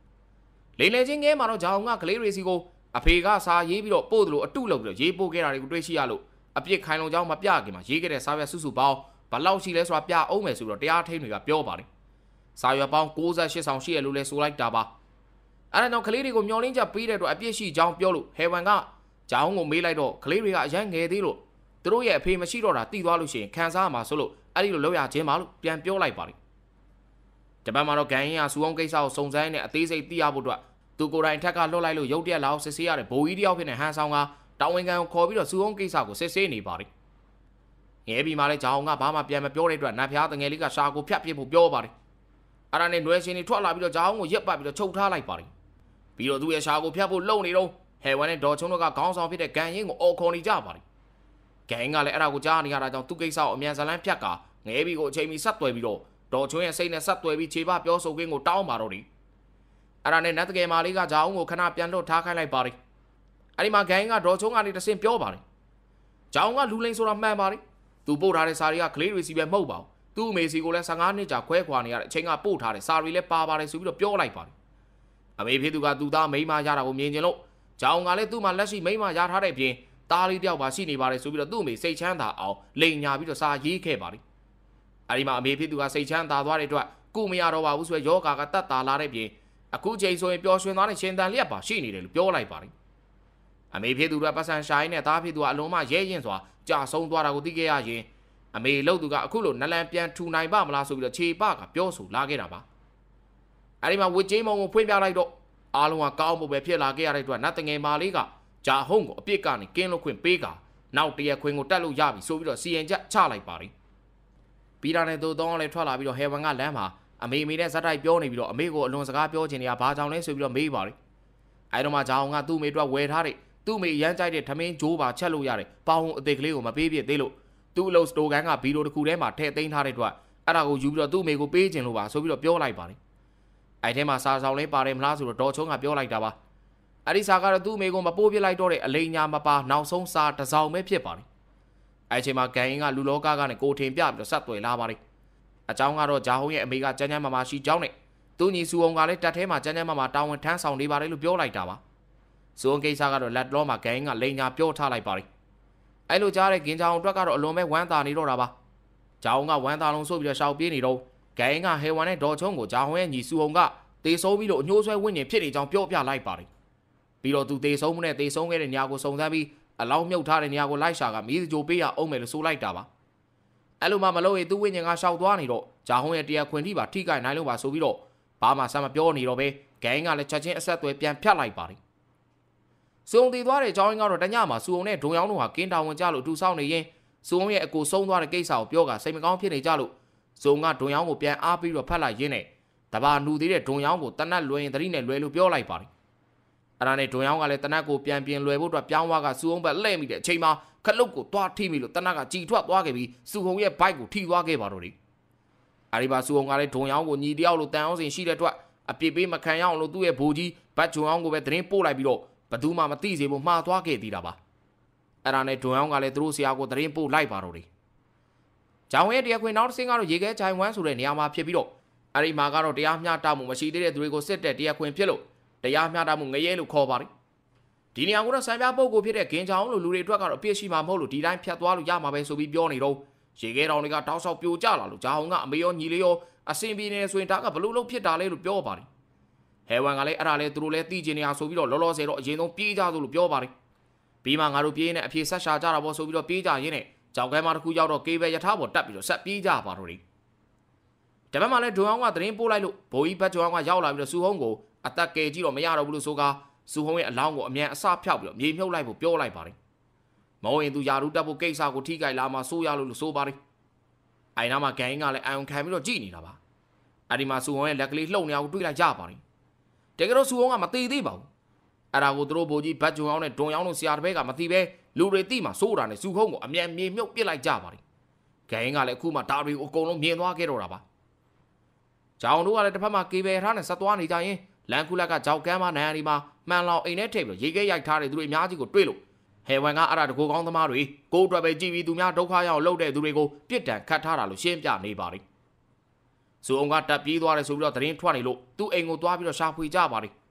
လိန်လေချင်းငဲမှာတော့ဂျာအောင်ကကလေးတွေစီကိုအဖေကစာရေးပြီးတော့ပို့တယ်လို့အတုလုပ်ပြီးတော့ရေးပို့ခဲ့တာတွေကိုတွေ့ရှိရလို့အပြစ်ခိုင်လုံကြောင်းမပြခင်မှာရေးခဲ့တဲ့စာရွက်စုစုပေါင်းဘလောက်ရှိလဲဆိုတာပြအောင်မယ်ဆိုတော့တရားထိန်တွေကပြောပါတယ်စာရွက်ပေါင်း၉၈ဆောင်ရှိရလို့လဲဆိုလိုက်တာပါအဲ့ဒါကြောင့်ကလေးတွေကိုမျောလင်းချက်ပေးတဲ့အတွက်အပြစ်ရှိကြောင်းပြောလို့ဟေဝန်ကဂျာအောင်ကိုမေးလိုက်တော့ကလေးတွေကအရန်ငယ်သေးလို့သူတို့ရဲ့အဖေမရှိတော့တာတိသွားလို့ရှိရင်ခံစားမှာဆိုလို့အဲ့ဒီလိုလောက်ရခြင်းပါလို့ပြန်ပြောလိုက်ပါတယ်တပတ်မှာတော့ဂန်ရင်ကစူအောင်ကိစ္စကိုစုံစမ်းနေအသေးစိတ်သိရဖို့အတွက်သူကိုယ်တိုင်ထက်ကလွတ်လိုက်လို့ရုတ်တရက်လောက်စစ်ဆေးရတဲ့ဘိုးကြီးတယောက်ဖြစ်နေဟန်ဆောင်ကတောင်ဝင်ကန်ကိုခေါ်ပြီးတော့စူအောင်ကိစ္စကိုစစ်ဆေးနေပါတယ်ငဲပြီးမှလည်းဂျာအောင်ကဘာမှပြန်မပြောတဲ့အတွက်နတ်ဖျားတငယ်လေးကရှာကိုဖြတ်ပြစ်ဖို့ပြောပါတယ်အဲ့ဒါနဲ့နွယ်ရှင်တွေထွက်လာပြီးတော့ဂျာအောင်ကိုရက်ပတ်ပြီးတော့ချုပ်ထားလိုက်ပါတယ်ပြီးတော့သူ့ရဲ့ရှာကိုဖြတ်ဖို့လုံနေတော့ဟဲဝန်နဲ့ဒေါ်ချုံတို့ကခေါင်းဆောင်ဖြစ်တဲ့ဂန်ရင်ကိုအော်ခေါ်နေကြပါတယ်ဂန်ကလည်းအဲ့ဒါကိုကြားနေရတာကြောင့်သူ့ကိစ္စကိုအမြန်ဇလန်းဖြတ်ကငဲပြီးကိုအချိန်မီဆက်သွယ်ပြီးတော့ဒေါ်ချုံရဲ့စိတ်နဲ့ဆက်သွယ်ပြီးခြေပပြောဆိုခွင့်ကိုတောင်းပါတော့တယ်အဲ့ဒါနဲ့နတ်တကယ်မာလေးကဂျာအောင်ကိုခဏပြန်လွတ်ထားခိုင်းလိုက်ပါတယ်အဲ့ဒီမှာဂန်ကဒေါ်ချုံကနေတဆင့်ပြောပါတယ်ဂျာအောင်ကလူလိန်ဆိုတာမှန်ပါတယ်သူပို့ထားတဲ့စာတွေကကလေးတွေစီပဲမဟုတ်ပါဘူးသူ့အမေစီကိုလည်း၁၅နှစ်ကြာခွဲခွာနေရတဲ့အချိန်ကပို့ထားတဲ့စာတွေလည်းပါပါတယ်ဆိုပြီးတော့ပြောလိုက်ပါတယ်အမေဖြစ်သူကသူ့သားမိန်းမရတာကိုမြင်ကျင်လို့ဂျာအောင်ကလည်းသူ့မှာလက်ရှိမိန်းမရထားတဲ့အပြင်သားလေးတယောက်ပါရှိနေပါတယ်ဆိုပြီးတော့သူ့အမေစိတ်ချမ်းသာအောင်လိန်ညာပြီးတော့စာရေးခဲ့ပါတယ်အဲဒီမှာအမေဖြစ်သူကစိတ်ချမ်းသာသွားတဲ့အတွက်ကုမရတော့ပါဘူးဆိုရယောဂါကတတ်တာလာတဲ့ပြင်အခုချိန်ဆိုရင်ပျော်ရွှင်သွားတဲ့ရှင်တန်လျက်ပါရှိနေတယ်လို့ပြောလိုက်ပါတယ်အမေဖြစ်သူကပတ်စံရှာရင်းနဲ့သားဖြစ်သူကအလုံးမရဲရင်စွာကြာဆုံးသွားတာကိုသိခဲ့ရရင်အမေလို့သူကအခုလိုနလန်ပြန်ထူနိုင်ပါမလားဆိုပြီးတော့ခြေပကပြောဆိုလာခဲ့တာပါအဲဒီမှာဝစ်ချင်းမုံကိုဖွင့်ပြလိုက်တော့အားလုံးကကောင်းဖို့ပဲဖြစ်လာခဲ့ရတဲ့အတွက်နတ်တငယ်မာလေးကဂျာဟုံးကိုအပြစ်ကနေကင်းလို့ခွင့်ပေးကနောက်တရက်ခွင်ကိုတက်လို့ရပြီဆိုပြီးတော့စီရင်ချက်ချလိုက်ပါတယ်ပြီးတာနဲ့သူတော့လည်းထွက်လာပြီးတော့ဟေဝန်ကလမ်းမှာအမေအမေနဲ့ဇက်တိုက်ပြောနေပြီးတော့အမေကိုအလွန်စကားပြောချင်နေတာဘာကြောင့်လဲဆိုပြီးတော့မေးပါတယ်အဲတော့မှဂျာအောင်ကသူ့မေအတွက်ဝယ်ထားတဲ့သူ့မေရမ်းကြိုက်တဲ့ထမင်းဂျိုးပါချက်လို့ရတယ်ပေါင်းအသေးကလေးကိုမပေးပြသေးလို့သူ့အလုပ်စတိုကန်ကဗီဒီယိုတစ်ခုထဲမှာထည့်သိမ်းထားတဲ့အတွက်အဲ့ဒါကိုယူပြီးတော့သူ့မေကိုပေးချင်လို့ပါဆိုပြီးတော့ပြောလိုက်ပါတယ်အဲ့ထဲမှာစာဆောင်လေးပါတယ်မလားဆိုတော့ဒေါ်ချုံကပြောလိုက်တာပါအဲ့ဒီစာကတော့သူ့မေကိုမပိုးပြလိုက်တော့တဲ့အလိညာမပါနောက်ဆုံးစာတစ်စောင်ပဲဖြစ်ပါတယ်အဲ့ချိန်မှာဂန်ရင်ကလူလောကကနေကိုထင်ပြပြီးတော့ဆက်သွယ်လာပါတယ်အကြောင်းကတော့ဂျာဟုံးရဲ့အမေကကျန်းကျန်းမာမာရှိကြောင်းနဲ့သူညီစုအောင်ကလည်းတက်ထဲမှာကျန်းကျန်းမာမာတာဝန်ထမ်းဆောင်နေပါတယ်လို့ပြောလိုက်တာပါစုအောင်ကိစ္စကတော့လက်လောမှာဂန်ရင်ကလိန်ညာပြောထားလိုက်ပါတယ်အဲ့လိုကြားတဲ့ဂင်ကြောင်အတွက်ကတော့အလွန်ပဲဝမ်းသာနေတော့တာပါဂျာဟုံးကဝမ်းသာလုံးဆိုပြီးတော့ရှောက်ပြေးနေတော့ဂန်ရင်ကဟေဝန်နဲ့ဒေါ်ချုံကိုဂျာဟုံးရဲ့ညီစုအောင်ကတေဆုံးပြီးတော့အညှိုးဆွဲဝင့်နေဖြစ်နေကြောင်းပြောပြလိုက်ပါတယ်ပြီးတော့သူတေဆုံးမှုနဲ့တေဆုံးခဲ့တဲ့နေရာကိုစုံစမ်းပြီးအလောင်းမြုပ်ထားတဲ့နေရာကိုလိုက်ရှာကမီးစကြိုပေးရအောင်မယ်လို့ဆိုလိုက်တာပါအဲ့လိုမှမလို့ရင်သူ့ဝိညာဉ်ကရှောက်သွားနေတော့ဂျာဟုံးရဲ့တရားခွင်ထိပါထိခိုက်နိုင်လို့ပါဆိုပြီးတော့ဘာမှဆက်မပြောနေတော့ပဲဂန်ကလည်းချက်ချင်းအဆက်အသွယ်ပြန်ဖြတ်လိုက်ပါတယ်စုံတည်သွားတဲ့အကြောင်းရင်းကတော့တညမှာစုံနဲ့ဒုံယောင်းတို့ဟာကင်းတာဝန်ကြလို့အတူဆောင်နေရင်စုံရဲ့အကိုဆုံးသွားတဲ့ကိစ္စကိုပြောကစိတ်မကောင်းဖြစ်နေကြလို့စုံကဒုံယောင်းကိုပြန်အားပြီးတော့ဖတ်လိုက်ရင်းနဲ့တဘာနူသေးတဲ့ဒုံယောင်းကိုတနတ်လွယ်ရင်တတိနဲ့လွယ်လို့ပြောလိုက်ပါတယ်အဲ့ဒါနဲ့ဒုံယောင်းကလည်းတနတ်ကိုပြန်ပြင်လွယ်ဖို့အတွက်ပြောင်းသွားကစုံဘက်လှည့်မိတဲ့အချိန်မှာခလုတ်ကိုသွားထိမိလို့တနတ်ကကြည်ထွက်သွားခဲ့ပြီးစုံရဲ့ဘိုက်ကိုထိသွားခဲ့ပါတော့တယ်အဲ့ဒီမှာစုံကလည်းဒုံယောင်းကိုညီတယောက်လိုတန်အောင်စင်ရှိတဲ့အတွက်အပြစ်ပေးမခံရအောင်လို့သူ့ရဲ့ဘိုးကြီးဘတ်ဂျွန်အောင်ကိုပဲသတင်းပို့လိုက်ပြီးတော့ဘသူမှမသိစေဖို့မှားသွားခဲ့သေးတာပါအဲ့ဒါနဲ့ဒွန်အောင်ကလည်းသူတို့ဆရာကိုသတင်းပို့လိုက်ပါတော့တယ်ဂျောင်ရဲ့တရားခွင်နောက်တစ်ဆင့်ကတော့ရေခဲချိုင်ဝမ်းဆိုတဲ့နေရာမှာဖြစ်ပြီးတော့အဲ့ဒီမှာကတော့တရားမျှတမှုမရှိသေးတဲ့သူတွေကိုစစ်တဲ့တရားခွင်ဖြစ်လို့တရားမျှတမှုငရဲလို့ခေါ်ပါတယ်ဒီနေရာကတော့စံပြပုဂ္ဂိုလ်ဖြစ်တဲ့ဂင်ချောင်းလို့လူတွေအတွက်ကတော့အပြစ်ရှိမှာမဟုတ်လို့ဒီတိုင်းဖြတ်သွားလို့ရမှာပဲဆိုပြီးပြောနေတော့ရေခဲတောင်တွေကတောက်လျှောက်ပြိုကျလာလို့ဂျောင်ကအမေရောညီလေးရောအစင်ပြေနေဆိုရင်ဒါကဘလို့လို့ဖြစ်တာလဲလို့ပြောပါတယ်ဟဲဝန်ကလည်းအဲ့ဒါလဲသူတို့လည်းသိကျင်နေအောင်ဆိုပြီးတော့လောလောဆယ်တော့အရင်ဆုံးပြေးကြသလိုပြောပါတယ်ပြီးမှငါတို့ပြေးနေအဖြေဆက်ရှာကြတာပေါ့ဆိုပြီးတော့ပြေးကြရင်းနဲ့ကြောင်ကဲမှာတစ်ခုရောက်တော့ကေဘယ်ယထာပေါ်တက်ပြီးတော့ဆက်ပြေးကြပါတော့တယ်တပတ်မှလည်းဒွန်အောင်ကသတင်းပို့လိုက်လို့ဘိုးကြီးဘတ်ဂျွန်ကရောက်လာပြီးတော့စူဟုံးကိုအသက်ကယ်ကြည့်တော့မရတော့ဘူးလို့ဆိုကာစူဟုံးရဲ့အလောင်းကိုအမြန်အစဖြောက်ပြီးတော့မြေမြုပ်လိုက်ဖို့ပြောလိုက်ပါတယ်မဟုတ်ရင်သူယာရူတက်ဖို့ကိစ္စကိုထိကြိုက်လာမှဆိုးရလို့လို့ဆိုပါတယ်အိုင်နာမှာဂိုင်းကလည်းအယုံခံပြီးတော့ကြည်နေတာပါအဲ့ဒီမှာစူဟုံးရဲ့လက်ကလေးလှုပ်နေအောင်တွေးလိုက်ကြပါတယ်တကယ်တော့စူအောင်ကမသေးသေးပါဘူးအဲ့ဒါကိုသူတို့ဘိုးကြီးဘတ်ဂျွန်အောင်နဲ့ဒွန်အောင်တို့ဆရာတပည့်ကမသိပဲလူတွေသိမှစိုးတာနဲ့စူခုံးကိုအမြန်မြေမြုပ်ပစ်လိုက်ကြပါတယ်ဂိုင်းကလည်းအခုမှဒါတွေကိုအကုန်လုံးမြင်သွားခဲ့တော့တာပါဂျောင်တို့ကလည်းတစ်ဖက်မှာကေဘယ်ထားနဲ့ဆက်သွားနေကြရင်လန်ကူလက်ကဂျောက်ကမ်းမနိုင်ရီမှာမှန်လောင်အိမ်ထဲထည့်ပြီးရေခဲရိုက်ထားတဲ့သူတွေအများကြီးကိုတွေ့လို့ဟဲဝန်ကအဲ့ဒါတကူကောင်းသမားတွေကိုအတွက်ပဲကြည်ပြီးသူများဒုက္ခရောက်လှုပ်တဲ့သူတွေကိုပြစ်ဒဏ်ခတ်ထားတာလို့ရှင်းပြနေပါတယ်စူအောင်ကတက်ပြေးသွားတယ်ဆိုပြီးတော့သတင်းထွက်နေလို့သူ့အိမ်ကိုသွားပြီးတော့ရှာဖွေကြပါတယ်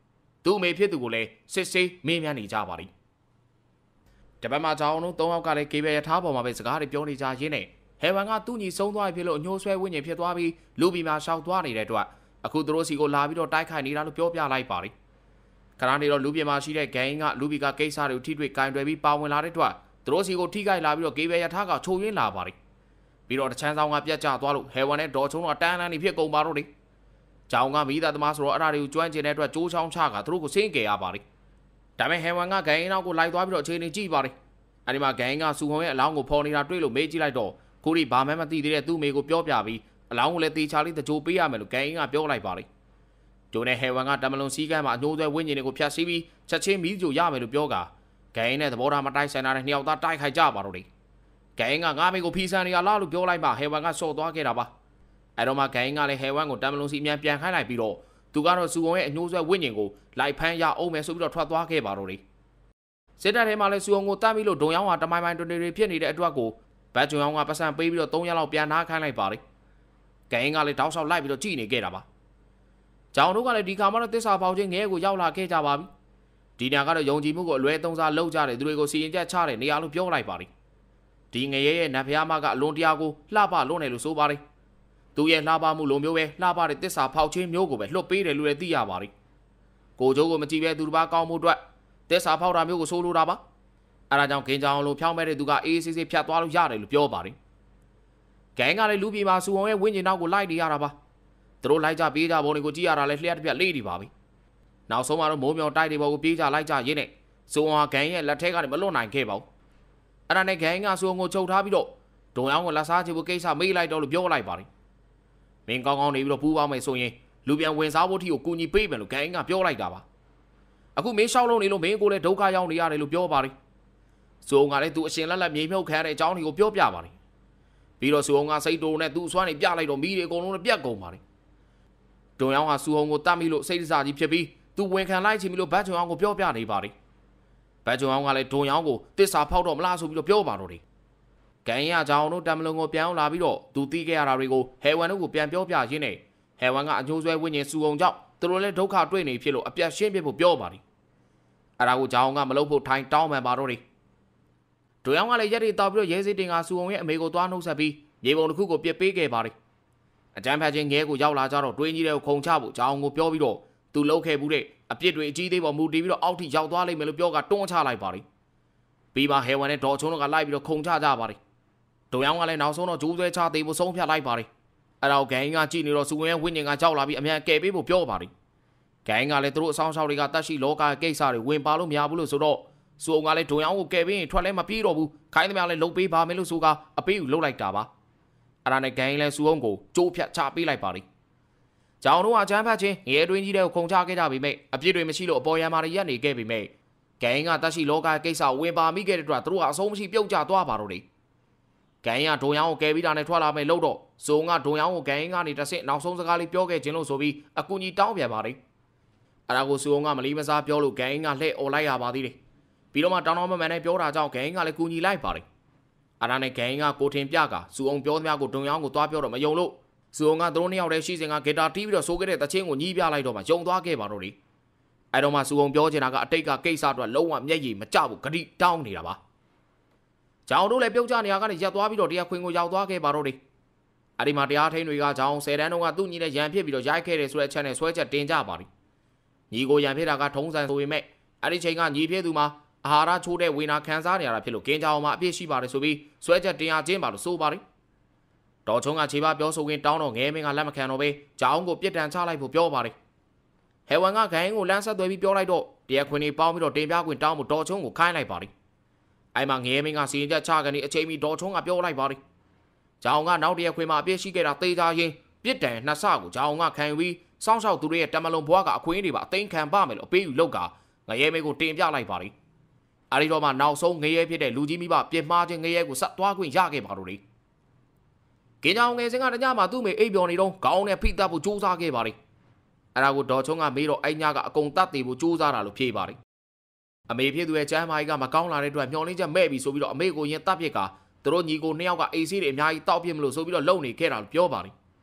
သူ့အမေဖြစ်သူကိုလည်းစစ်ဆေးမေးမြန်းနေကြပါသည်တပတ်မှကြောင်တို့သုံးယောက်ကလည်းကေဘယ်ရထားပေါ်မှာပဲစကားတွေပြောနေကြရင်းနဲ့ဟယ်ဝမ်ကသူ့ညီဆုံးသွားပြီဖြစ်လို့အညှိုးဆွဲဝိညာဉ်ဖြစ်သွားပြီးလူပီမှာရှောက်သွားနေတဲ့အတွက်အခုသူတို့စီကိုလာပြီးတော့တိုက်ခိုက်နေတာလို့ပြောပြလိုက်ပါသည်ခဏနေတော့လူပီမှာရှိတဲ့ဂိမ်းကလူပီကကိစ္စတွေကိုထိတွေ့ကင်တွယ်ပြီးပါဝင်လာတဲ့အတွက်သူတို့စီကိုထိခိုက်လာပြီးတော့ကေဘယ်ရထားကချိုးရင်းလာပါသည်ပြီးတော့တချမ်းဆောင်ကပြတ်ကျသွားလို့ဟယ်ဝမ်နဲ့ဒေါ်ချုံတို့အတန်းတန်းနေဖြစ်ကုန်ပါတော့တယ်ကြောင်ကမိသားသမားဆိုတော့အဲ့ဒါတွေကိုကျွမ်းကျင်တဲ့အတွက်ကြိုးချောင်းချကသူတို့ကိုစင်းကြယ်ရပါသည်ဒါပေမဲ့ဟယ်ဝမ်ကဂိမ်းနောက်ကိုလိုက်သွားပြီးတော့အခြေအနေကြည့်ပါသည်အဲ့ဒီမှာဂိမ်းကစူဟုံရဲ့အလောင်းကိုဖော်နေတာတွေ့လို့မေးကြည့်လိုက်တော့ကိုရီဘာမှမသိသေးတဲ့သူ့မိကိုပြောပြပြီးအလောင်းကိုလည်းတေချာလေးတကြိုပေးရမယ်လို့ဂိမ်းကပြောလိုက်ပါသည်ဂျိုနဲ့ဟယ်ဝမ်ကတမလွန်စီးကမ်းမှာအညိုးဆွဲဝင်းကျင်တွေကိုဖျက်ဆီးပြီးချက်ချင်းမီးကြိုရမယ်လို့ပြောကဂိမ်းနဲ့သဘောထားမတိုက်ဆိုင်တာနဲ့နှစ်ယောက်သားတိုက်ခိုက်ကြပါတော့တယ်ဂိမ်းကငါမိကိုဖီဆန်နေရလားလို့ပြောလိုက်မှဟယ်ဝမ်ကဆော့သွားခဲ့တာပါအဲ့တော့မှဂိမ်းကလည်းဟယ်ဝမ်ကိုတမလွန်စီအမြန်ပြန်ခိုင်းလိုက်ပြီးတော့သူကတော့စူဟုံရဲ့အညိုးဆွဲဝင်းကျင်ကိုလိုက်ဖမ်းရအောင်မယ်ဆိုပြီးတော့ထွက်သွားခဲ့ပါတော့တယ်စစ်တပ်ထဲမှာလည်းစူဟုံကိုတတ်ပြီးလို့ဒုံယောင်းဟာတမိုင်မိုင်တွင်တွေဖြစ်နေတဲ့အတွက်ကိုဘတ်ဂျွန်ယောင်းကပတ်စံပေးပြီးတော့သုံးရက်လောက်ပြန်နှားခိုင်းလိုက်ပါတယ်ဂိမ်းကလည်းတောက်လျှောက်လိုက်ပြီးတော့ကြည်နေခဲ့တာပါကြောင်တို့ကလည်းဒီခါမှတော့တစ္ဆာပေါချင်းငဲကိုရောက်လာခဲ့ကြပါပြီဒီညာကတော့ယုံကြည်မှုကိုအလွဲသုံးစားလုပ်ကြတယ်သူတွေကိုစီရင်ချက်ချတဲ့နေရာလို့ပြောလိုက်ပါတယ်ဒီငရဲရဲ့နတ်ဖျားမကအလွန်တရာကိုလှပလွန်းတယ်လို့ဆိုပါတယ်သူရဲ့လှပမှုလိုမျိုးပဲလှပတဲ့တစ္ဆာဖောက်ချင်းမျိုးကိုပဲလွတ်ပေးတယ်လို့လည်းသိရပါတယ်ကိုကျိုးကိုမကြည့်ပဲသူတစ်ပါးကောင်းမှုအတွက်တစ္ဆာဖောက်တာမျိုးကိုဆိုလိုတာပါအဲဒါကြောင့်ဂင်းကြောင်လိုဖြောင်းမဲ့တဲ့သူကအေးဆေးဆေးဖြတ်သွားလို့ရတယ်လို့ပြောပါတယ်ဂိမ်းကလည်းလူပြေမှာစူအောင်ရဲ့ဝင်းကျင်နောက်ကိုလိုက်နေရတာပါသူတို့လိုက်ကြပြေးကြပုံတွေကိုကြည့်ရတာလဲလျှက်တစ်ပြက်လေးနေပါပြီနောက်ဆုံးမှာတော့မိုးမြောင်တိုက်တွေပေါ်ကိုပြေးကြလိုက်ကြရင်းနဲ့စူအောင်ဂိမ်းရဲ့လက်ထက်ကနေမလွတ်နိုင်ခဲ့ပါဘူးအဲ့ဒါနဲ့ဂိမ်းကစူအောင်ကိုချုပ်ထားပြီးတော့ဒုံယောင်းကိုလက်စားချေဖို့ကိစ္စမေးလိုက်တော့လို့ပြောလိုက်ပါတယ်မင်းကောင်းကောင်းနေပြီးတော့ပူးပေါင်းမယ်ဆိုရင်လူပြန်ဝင်စားဖို့ထီကိုကူညီပေးမယ်လို့ဂိမ်းကပြောလိုက်တာပါအခုမင်းရှောက်လုံးနေလို့မင်းကိုလည်းဒုက္ခရောက်နေရတယ်လို့ပြောပါတယ်စူအောင်ကလည်းသူအရှင်လက်လက်မြေမြုပ်ခံရတဲ့အကြောင်းတွေကိုပြောပြပါတယ်ပြီးတော့စူအောင်ကစိတ်တိုးနဲ့သူ့အစွမ်းတွေပြလိုက်တော့မိတွေအကုန်လုံးနဲ့ပြတ်ကုန်ပါတယ်ဒုံယောင်းကစူအောင်ကိုတတ်မိလို့စိတ်တစားကြီးဖြစ်ပြီးသူဝင်ခံလိုက်ချင်ပြီးလို့ဘတ်ဂျွန်အောင်ကိုပြောပြနေပါတယ်ဘတ်ဂျွန်အောင်ကလည်းဒုံယောင်းကိုတစ္ဆာဖောက်တော့မလားဆိုပြီးတော့ပြောပါတော့တယ်ဂိမ်းရကြောင်တို့တမလုံကိုပြန်အောင်လာပြီးတော့သူတီးခဲ့ရတာတွေကိုဟယ်ဝမ်တို့ကိုပြန်ပြောပြရင်းနဲ့ဟယ်ဝမ်ကအကျိုးဆွဲဝိညာဉ်စူအောင်ကြောင့်သူတို့လည်းဒုက္ခတွေ့နေဖြစ်လို့အပြတ်ရှင်းပြဖို့ပြောပါတယ်အဲ့ဒါကိုကြောင်ကမလုပ်ဖို့ထိုင်တောင်းပန်ပါတော့တယ်ဒုံယောင်းကလည်းရက်တွေတောက်ပြီးတော့ရဲစစ်တင်ကစူအောင်ရဲ့အမေကိုသွားနှုတ်ဆက်ပြီးမြေပုံတစ်ခုကိုပြစ်ပေးခဲ့ပါတယ်အကြမ်းဖက်ခြင်းငဲကိုရောက်လာကြတော့တွင်းကြီးတွေကိုခုံချဖို့ကြောင်ကိုပြောပြီးတော့သူလှုပ်ခဲ့ဘူးတဲ့အပြစ်တွေအကြီးသေးပေါ်မူတည်ပြီးတော့အောက်ထိရောက်သွားလိမ့်မယ်လို့ပြောကတွန်းချလိုက်ပါတယ်ပြီးပါဟယ်ဝမ်နဲ့ဒေါ်ချုံတို့ကလိုက်ပြီးတော့ခုံချကြပါတယ်ဒုံယောင်းကလည်းနောက်ဆုံးတော့ဂျိုးဆွဲချသေးဖို့ဆုံးဖြတ်လိုက်ပါတယ်အဲ့တော့ဂိမ်းကကြည့်နေတော့စူဝင်ရဲ့ဝိညာဉ်ကကြောက်လာပြီးအမြန်ကယ်ပေးဖို့ပြောပါတယ်ဂိမ်းကလည်းသူတို့အဆောင်ရှောက်တွေကတတ်ရှိလောကကိစ္စတွေဝင်ပါလို့မရဘူးလို့ဆိုတော့စူအောင်ကလည်းဒုံယောင်းကိုကယ်ပေးရင်ထွက်လဲမပြေးတော့ဘူးခိုင်းသမျှလည်းလုံပေးပါမယ်လို့ဆိုကအပေးကိုလှုပ်လိုက်တာပါအဲ့ဒါနဲ့ဂိမ်းလည်းစူအောင်ကိုကြိုးဖြတ်ချပေးလိုက်ပါတယ်ကြောင်တို့အချမ်းဖတ်ချင်းငရဲတွင်းကြီးတွေကိုခုံချခဲ့ကြပြီမိတ်အပြစ်တွေမရှိလို့အပေါ်ရံမာတွေရက်နေခဲ့ပြီမိတ်ဂိမ်းကတတ်ရှိလောကကိစ္စဝင်ပါမိခဲ့တဲ့အတွက်သူတို့ကအဆုံးမရှိပြုတ်ကျသွားပါတော့တယ်ဂိမ်းကဒုံယောင်းကိုကယ်ပြီးတာနဲ့ထွက်လာမယ်လို့တော့ဇုံကဒုံယောင်းကိုဂိမ်းကနေတစ်ဆင့်နောက်ဆုံးစကားလေးပြောခဲ့ခြင်းလို့ဆိုပြီးအကူကြီးတောင်းပြန်ပါတယ်အဲ့ဒါကိုဇုံကမလီမစားပြောလို့ဂိမ်းကလှည့်អော်လိုက်ရပါသေးတယ်ပြီးတော့မှတောင်းတောင်းမမှန်နဲ့ပြောတာကြောင့်ဂိမ်းကလည်းကူညီလိုက်ပါတယ်အဲ့ဒါနဲ့ဂိမ်းကကိုထင်ပြကဇူအောင်ပြောသမျှကိုဒုံယောင်းကိုသွားပြောတော့မယုံလို့ဇူအောင်ကသူတို့နှစ်ယောက်တည်းရှိစဉ်ကဂီတာတီးပြီးတော့ဆိုခဲ့တဲ့တချင်းကိုညီးပြလိုက်တော့မှယုံသွားခဲ့ပါတော့တယ်အဲ့တော့မှဇူအောင်ပြောချင်တာကအတိတ်ကကိစ္စအတွက်လုံးဝမျက်ရည်မကျဘူးဂတိတောင်းနေတာပါကြောင်တို့လည်းပြုတ်ကျနေရကနေရက်သွားပြီးတော့တရားခွင်ကိုရောက်သွားခဲ့ပါတော့တယ်အဲ့ဒီမှာတရားထိန်တွေကကြောင်ဆယ်တန်းတုန်းကသူ့ညီနဲ့ရန်ဖြစ်ပြီးတော့ရိုက်ခဲ့တယ်ဆိုတဲ့အချက်နဲ့ဆွဲချက်တင်ကြပါပြီညီကိုရန်ဖြစ်တာကထုံးစံဆိုပေမဲ့အဲ့ဒီချိန်ကညီဖြစ်သူမှာအာဟာရချိုးတဲ့ဝေနာခံစားနေရတာဖြစ်လို့ကင်းကြောင်မှာအပြည့်ရှိပါတယ်ဆိုပြီးဆွဲချက်တင်ရခြင်းပါလို့ဆိုပါတယ်ဒေါ်ချုံကခြေပါပြောဆိုခင်တောင်းတော့ငဲမင်းကလက်မခံတော့ပဲကြောင်ကိုပြစ်ဒဏ်ချလိုက်ဖို့ပြောပါတယ်ဟယ်ဝမ်ကဂိမ်းကိုလမ်းဆက်သွဲပြီးပြောလိုက်တော့တရားခွင်တွေပေါင်းပြီးတော့တင်ပြခွင့်တောင်းဖို့ဒေါ်ချုံကိုခိုင်းလိုက်ပါတယ်အဲ့မှာငဲမင်းကစီရင်ချက်ချကနေအချိန်မီဒေါ်ချုံကပြောလိုက်ပါတယ်ကြောင်ကနောက်တရားခွင်မှာအပြည့်ရှိခဲ့တာသေချာရင်ပြစ်ဒဏ်နှစ်ဆကိုကြောင်ကခံယူပြီးစောင့်ရှောက်သူတွေရဲ့တမလုံဘွားကအခွင့်အရေးတွေပါအသိမ်းခံပါမယ်လို့အပေးယူလောက်ကငရဲမင်းကိုတင်ပြလိုက်ပါတယ်အဲ့ဒီတော့မှနောက်ဆုံးငရဲဖြစ်တဲ့လူကြီးမိဘပြစ်မှားခြင်းငရဲကိုဆက်သွားခွင့်ရခဲ့ပါတော့တယ်ကင်းကြောင်ငယ်စင်ကတညမှာသူ့မေအိပ်ပျော်နေတော့ခေါင်းနဲ့ဖိတပ်ဖို့ကြိုးစားခဲ့ပါတယ်အဲ့ဒါကိုဒေါ်ချုံကမေးတော့အိုင်ညာကအကုန်တတ်သေးဖို့ကြိုးစားတာလို့ဖြေပါတယ်အမေဖြစ်သူရဲ့ကျမ်းမာကြီးကမကောင်းလာတဲ့အတွက်မျောလင်းချက်မဲ့ပြီဆိုပြီးတော့အမေကိုရင်တပ်ပစ်ကသူတို့ညီကိုနှစ်ယောက်ကအေးဆေးတွေအများကြီးတောက်ပြစ်မလို့ဆိုပြီးတော့လုံနေခဲ့တာလို့ပြောပါတယ်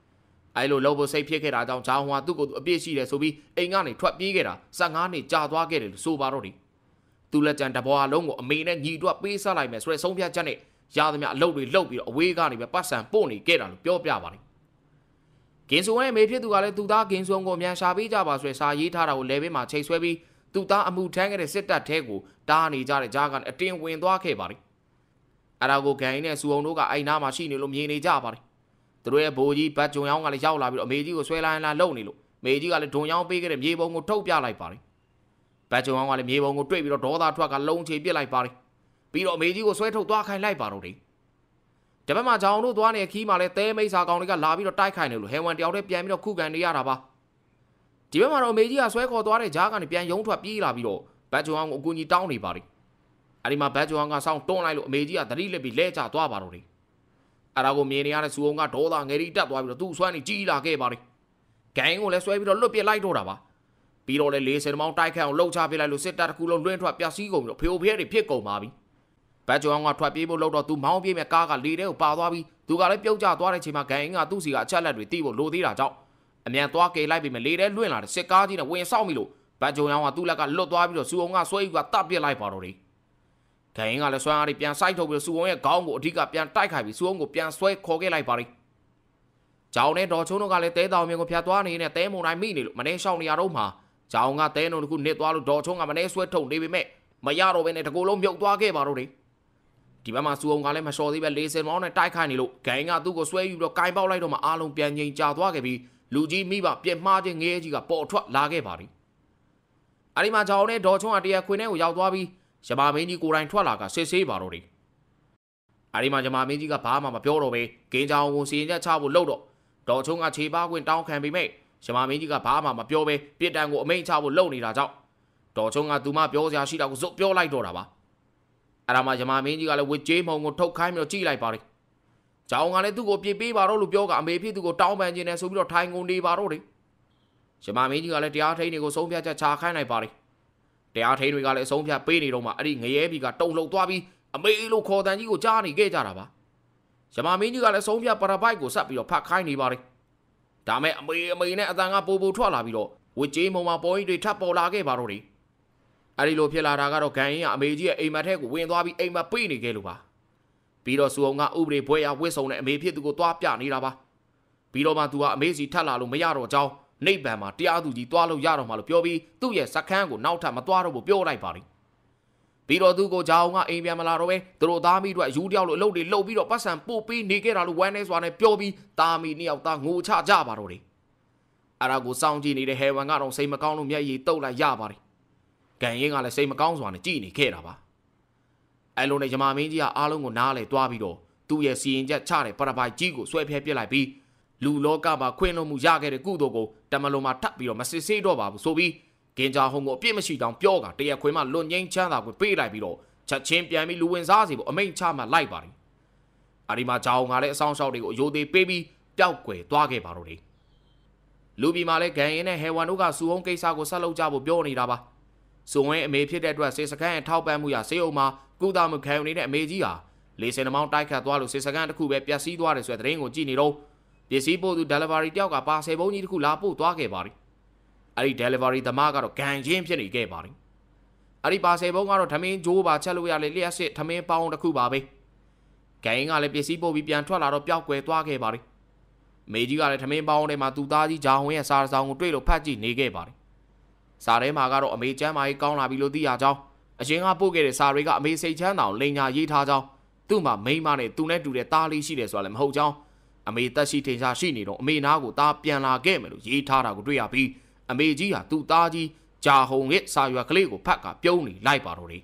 အဲလိုလှုပ်ဖို့စိတ်ဖြစ်ခဲ့တာကြောင့်ဂျာဟွန်ကသူ့ကိုသူအပြစ်ရှိတယ်ဆိုပြီးအိမ်ကနေထွက်ပြေးခဲ့တာဆယ့်ငါးနှစ်ကြာသွားခဲ့တယ်လို့ဆိုပါတော့တယ်သူလက်ကျန်တဘွားလုံးကိုအမေနဲ့ညီတို့ပေးဆက်လိုက်မယ်ဆိုတဲ့ဆုံးဖြတ်ချက်နဲ့ရသမျှအလုပ်တွေလုပ်ပြီးတော့အဝေးကနေပဲပတ်စံပို့နေခဲ့တာလို့ပြောပြပါတယ်ကင်းစုံရဲ့အမေဖြစ်သူကလည်းသူသားကင်းစုံကိုမြန်ရှာပေးကြပါဆိုတဲ့စာရေးထားတာကိုလဲပေးမှာချိန်ဆွဲပြီးသူသားအမှုထမ်းခဲ့တဲ့စစ်တပ်ထဲကိုတားနေကြတဲ့ကြားကအတင်းဝင်သွားခဲ့ပါတယ်အရာကိုဂန်နဲ့စူအောင်တို့ကအိုင်နာမှာရှိနေလို့မြင်နေကြပါတယ်သူတို့ရဲ့ဘိုးကြီးဘတ်ဂျုံယောင်းကလည်းရောက်လာပြီးတော့အမေကြီးကိုဆွဲလာရင်လာလုံနေလို့မေကြီးကလည်းဒုံယောင်းပေးခဲ့တဲ့မြေပုံကိုထုတ်ပြလိုက်ပါတယ်ဘတ်ဂျုံယောင်းကလည်းမြေပုံကိုတွေ့ပြီးတော့ဒေါသထွက်ကလုံးချေပစ်လိုက်ပါတယ်ပြီးတော့အမေကြီးကိုဆွဲထုတ်သွားခိုင်းလိုက်ပါတော့တယ်တပတ်မှဂျောင်တို့သွားနေခီးမှလည်းတဲမိတ်စာကောင်တွေကလာပြီးတော့တိုက်ခိုင်းနေလို့ဟဲဝန်တယောက်တည်းပြန်ပြီးတော့ခုခံနေရတာပါဒီဘက်မှာတော့အမေကြီးကဆွဲခေါ်သွားတဲ့ဂျားကနေပြန်ယုံထွက်ပြေးလာပြီးတော့ဘတ်ဂျုံယောင်းကိုအကူကြီးတောင်းနေပါတယ်အဲဒီမှာဘတ်ဂျုံယောင်းကစောင်းတွန်းလိုက်လို့အမေကြီးကသတိလက်ပြီးလဲကျသွားပါတော့တယ်အဲ့ဒါကိုမြင်နေရတဲ့စူအောင်ကဒေါသငယ်ကြီးတက်သွားပြီးတော့သူ့ဆွမ်းနေကြီးလာခဲ့ပါတယ်ဂိုင်းကိုလည်းဆွဲပြီးတော့လွတ်ပစ်လိုက်တော့တာပါပြီးတော့လည်းလေးစင်မောင်းတိုက်ခတ်အောင်လှုပ်ချပစ်လိုက်လို့စစ်တပ်တစ်ခုလုံးလွှင့်ထွက်ပျက်စီးကုန်ပြီးတော့ဖေိုဖဲတွေဖြစ်ကုန်ပါပြီဘတ်ဂျုံအောင်ကထွက်ပြေးဖို့လှုပ်တော့သူမောင်းပြေးမဲ့ကားကလေထဲကိုပါသွားပြီးသူကလည်းပြုတ်ကျသွားတဲ့အချိန်မှာဂိုင်းကသူ့စီကအချက်လက်တွေတီးဖို့လိုသေးတာကြောင့်အမြန်သွားကေလိုက်ပြီးမှလေထဲလွှင့်လာတဲ့စစ်ကားကြီးနဲ့ဝင်ဆောက်မိလို့ဘတ်ဂျုံအောင်ကသူ့လက်ကလွတ်သွားပြီးတော့စူအောင်ကဆွဲယူကတပ်ပစ်လိုက်ပါတော့တယ်ဂိုင်းကလည်းဆွမ်းအားတွေပြန်စိုက်ထုတ်ပြီးစူအောင်ရဲ့ခေါင်းကိုအဓိကပြန်တိုက်ခိုက်ပြီးစူအောင်ကိုပြန်ဆွဲခေါ်ခဲ့လိုက်ပါတယ်။ကြောင်နဲ့ဒေါ်ချုံတို့ကလည်းတဲတောင်မြင်ကိုဖျက်သွားနေတဲ့တဲမုံတိုင်းမိနေလို့မနေရှောင်နေရတော့မှကြောင်ကတဲနုံတစ်ခုနစ်သွားလို့ဒေါ်ချုံကမနေဆွဲထုတ်နေပေမဲ့မရတော့ဘဲနဲ့တကူလုံးမြုပ်သွားခဲ့ပါတော့တယ်။ဒီဘက်မှာစူအောင်ကလည်းမလျှော်သေးပဲလေးစင်မောင်းနဲ့တိုက်ခိုက်နေလို့ဂိုင်းကသူ့ကိုဆွဲယူတော့ကိုင်းပေါက်လိုက်တော့မှအားလုံးပြန်ငြိမ်ကျသွားခဲ့ပြီးလူကြီးမိဘပြက်မှားခြင်းငဲကြီးကပေါ်ထွက်လာခဲ့ပါတယ်။အဲဒီမှာကြောင်နဲ့ဒေါ်ချုံကတရားခွင်ထဲကိုရောက်သွားပြီးရမမင်းကြီးကိုယ်တိုင်ထွက်လာကစစ်ဆေးပါတော့တယ်။အဲဒီမှာရမမင်းကြီးကဘာမှမပြောတော့ပဲကင်းချောင်းကိုစီရင်ချက်ချဖို့လုပ်တော့ဒေါ်ချုံကခြေပါခွင့်တောင်းခံပေမဲ့ရမမင်းကြီးကဘာမှမပြောပဲပြစ်ဒဏ်ကိုအမိန့်ချဖို့လုပ်နေတာကြောင့်ဒေါ်ချုံကသူမပြောစရာရှိတာကိုဇွတ်ပြောလိုက်တော့တာပါ။အဲဒါမှရမမင်းကြီးကလည်းဝစ်ကြေးမုံကိုထုတ်ခိုင်းပြီးတော့ကြည့်လိုက်ပါတယ်။ကြောင်ကလည်းသူ့ကိုပြစ်ပေးပါတော့လို့ပြောကအမေဖြစ်သူကိုတောင်းပန်ခြင်းနဲ့ဆိုပြီးတော့ထိုင်ကုန်နေပါတော့တယ်။ရမမင်းကြီးကလည်းတရားထိန်းတွေကိုဆုံးဖြတ်ချက်ချခိုင်းလိုက်ပါတယ်။တရားထိန်းတွေကလည်းအဆုံးဖြတ်ပေးနေတော့မှအဲ့ဒီငရဲပြီးကတုံလှုပ်သွားပြီးအမေလို့ခေါ်တန်ကြီးကိုကြားနေခဲ့ကြတာပါ။ရမမင်းကြီးကလည်းဆုံးဖြတ်ပရပိုက်ကိုဆက်ပြီးတော့ဖတ်ခိုင်းနေပါတယ်။ဒါမဲ့အမေအမေနဲ့အတန်ကပိုပိုထွက်လာပြီးတော့ဝစ်ကြေးမုံမှာပေါ်ကြီးတွေထပ်ပေါ်လာခဲ့ပါတော့တယ်။အဲ့ဒီလိုဖြစ်လာတာကတော့ဂန်ရင်ကအမေကြီးရဲ့အိမ်မက်ထဲကိုဝင်သွားပြီးအိမ်မက်ပေးနေခဲ့လို့ပါ။ပြီးတော့စူအောင်ကဥပဒေဘွဲရဝစ်စုံနဲ့အမေဖြစ်သူကိုတွားပြနေတာပါ။ပြီးတော့မှသူကအမေစီထပ်လာလို့မရတော့ကြောင်းနိဗ္ဗာန်မှာတရားသူကြီးတွားလို့ရတော့မှလို့ပြောပြီးသူ့ရဲ့စခန်းကိုနောက်ထပ်မတွားတော့ဘူးပြောလိုက်ပါလိမ့်ပြီးတော့သူကိုဂျာအောင်ကအိမ်ပြန်မလာတော့ပဲသူတို့သားမိတို့အယူတယောက်လို့အလုပ်တွေလုပ်ပြီးတော့ပတ်စံပို့ပြီးနေခဲ့တာလို့ဝမ်းနေစွာနဲ့ပြောပြီးသားမိနှစ်ယောက်သားငိုချကြပါတော့တယ်အဲ့ဒါကိုစောင့်ကြည့်နေတဲ့ဟဲဝန်ကတော့စိတ်မကောင်းလို့မျက်ရည်တုပ်လိုက်ရပါတယ်ဂန်ရင်ကလည်းစိတ်မကောင်းစွာနဲ့ကြည့်နေခဲ့တာပါအဲ့လိုနဲ့ယမမင်းကြီးကအားလုံးကိုနားလေတွားပြီးတော့သူ့ရဲ့စီရင်ချက်ချတဲ့ပရပိုက်ကြီးကိုဆွဲဖဲပစ်လိုက်ပြီးလူလောကမှာခွင့်လွှတ်မှုရခဲ့တဲ့ကုသိုလ်ကိုတမလုံးမှာထပ်ပြီးတော့မစစ်ဆေးတော့ပါဘူးဆိုပြီးကင်ဂျာဟုံကိုအပြစ်မရှိတောင်ပြောကတရက်ခွင်မှလွတ်ငင်းချမ်းသာကိုပေးလိုက်ပြီးတော့ချက်ချင်းပြန်ပြီးလူဝင်စားစီဖို့အမိန့်ချမှလိုက်ပါတယ်။အဲဒီမှာဂျာအောင်ကလည်းအဆောင်ရှောက်တွေကိုအယိုသေးပေးပြီးပျောက်ကွယ်သွားခဲ့ပါတော့တယ်။လူပြည်မှာလည်းဂန်ရင်နဲ့ဟဲဝန်တို့ကစူအောင်ကိစ္စကိုဆက်လုပ်ကြဖို့ပြောနေတာပါ။စူဝင်းအမေဖြစ်တဲ့အတွက်စေစခန်းရဲ့ထောက်ပံ့မှုရစေအုံမှာကုသမှုခံယူနေတဲ့အမေကြီးဟာလေးစင်နှမောင်းတိုက်ခတ်သွားလို့စေစခန်းတစ်ခုပဲပျက်စီးသွားတယ်ဆိုတဲ့သတင်းကိုကြည့်နေတော့ပစ္စည်းပို့သူ delivery တယောက်ကပါဆယ်ဘုံကြီးတစ်ခုလာပို့သွားခဲ့ပါတယ်။အဲ့ဒီ delivery သမားကတော့ဂန်ချင်းဖြစ်နေခဲ့ပါတယ်။အဲ့ဒီပါဆယ်ဘုံကတော့ထမင်းဂျိုးပါချက်လို့ရလေလျှက်စစ်ထမင်းပေါင်းတစ်ခုပါပဲ။ဂန်ကလည်းပစ္စည်းပို့ပြီးပြန်ထွက်လာတော့ပျောက်ကွယ်သွားခဲ့ပါတယ်။မေကြီးကလည်းထမင်းပေါင်းထဲမှာသူသားကြီးဂျာဟွန်ရဲ့စားဆောင်ကိုတွေ့လို့ဖတ်ကြည့်နေခဲ့ပါတယ်။စားထဲမှာကတော့အမေချမ်းမာကြီးကောင်းလာပြီလို့သိရကြောင်းအရှင်ကပို့ခဲ့တဲ့စားတွေကအမေစိတ်ချမ်းသာအောင်လိန်ညာရေးထားကြောင်းသူ့မှာမိန်းမနဲ့သူနဲ့တူတဲ့သားလေးရှိတယ်ဆိုတာလည်းမဟုတ်ကြောင်းအမေတက်ရှိထင်ရှားရှိနေတော့အမေနာကိုသားပြန်လာခဲ့မယ်လို့ရေးထားတာကိုတွေ့ရပြီးအမေကြီးဟာသူ့သားကြီးဂျာဟုံရဲ့စာရွက်ကလေးကိုဖတ်ကပြုံးနေလိုက်ပါတော့တယ်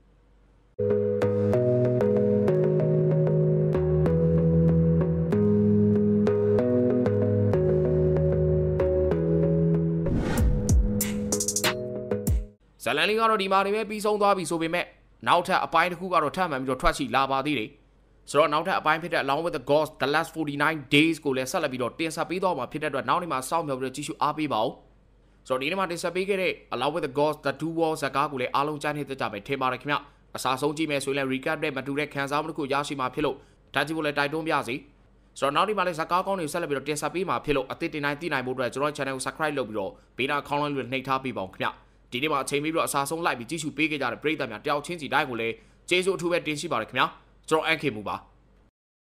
ဇလန်လီကတော့ဒီမှာနေပဲပြီးဆုံးသွားပြီဆိုပေမဲ့နောက်ထပ်အပိုင်းတစ်ခုကတော့ထပ်မှန်ပြီးတော့ထွက်ရှိလာပါသေးတယ်ဆိုတော့နောက်ထပ်အပိုင်းဖြစ်တဲ့ Along with the Gods the last forty-nine days ကိုလည်းဆက်လက်ပြီးတော့တင်ဆက်ပေးတော့မှာဖြစ်တဲ့အတွက်နောက်နေ့မှာစောင့်မျှော်ပြီးတော့ကြည့်ရှုအားပေးပါဦးဆိုတော့ဒီနေ့မှာတင်ဆက်ပေးခဲ့တဲ့ Along with the Gods the two walls ဇာတ်ကားကိုလည်းအားလုံးကြားနေတဲ့ကြပဲထင်ပါတယ်ခင်ဗျအစားဆုံးကြည့်မယ်ဆိုရင်လည်း recap နဲ့မတူတဲ့ခံစားမှုတစ်ခုရရှိမှာဖြစ်လို့ဒါကြည့်ဖို့လည်းတိုက်တွန်းပြစီဆိုတော့နောက်ဒီမှာလည်းဇာကားကောင်းတွေဆက်လက်ပြီးတော့တင်ဆက်ပေးမှာဖြစ်လို့အသစ်တင်နိုင်သိနိုင်ဖို့အတွက်ကျွန်တော် channel ကို subscribe လုပ်ပြီးတော့ဘေးနာခေါင်းလုံးလေးနှိပ်ထားပေးပါအောင်ခင်ဗျဒီနေ့မှာအချိန်ပြီးတော့အစားဆုံးလိုက်ပြီးကြည့်ရှုပေးကြတဲ့ပရိသတ်များတယောက်ချင်းစီတိုင်းကိုလည်းကျေးဇူးအထူးပဲတင်ရှိပါတယ်ခင်ဗျာကျွန်တော်အန်ခေမူပါ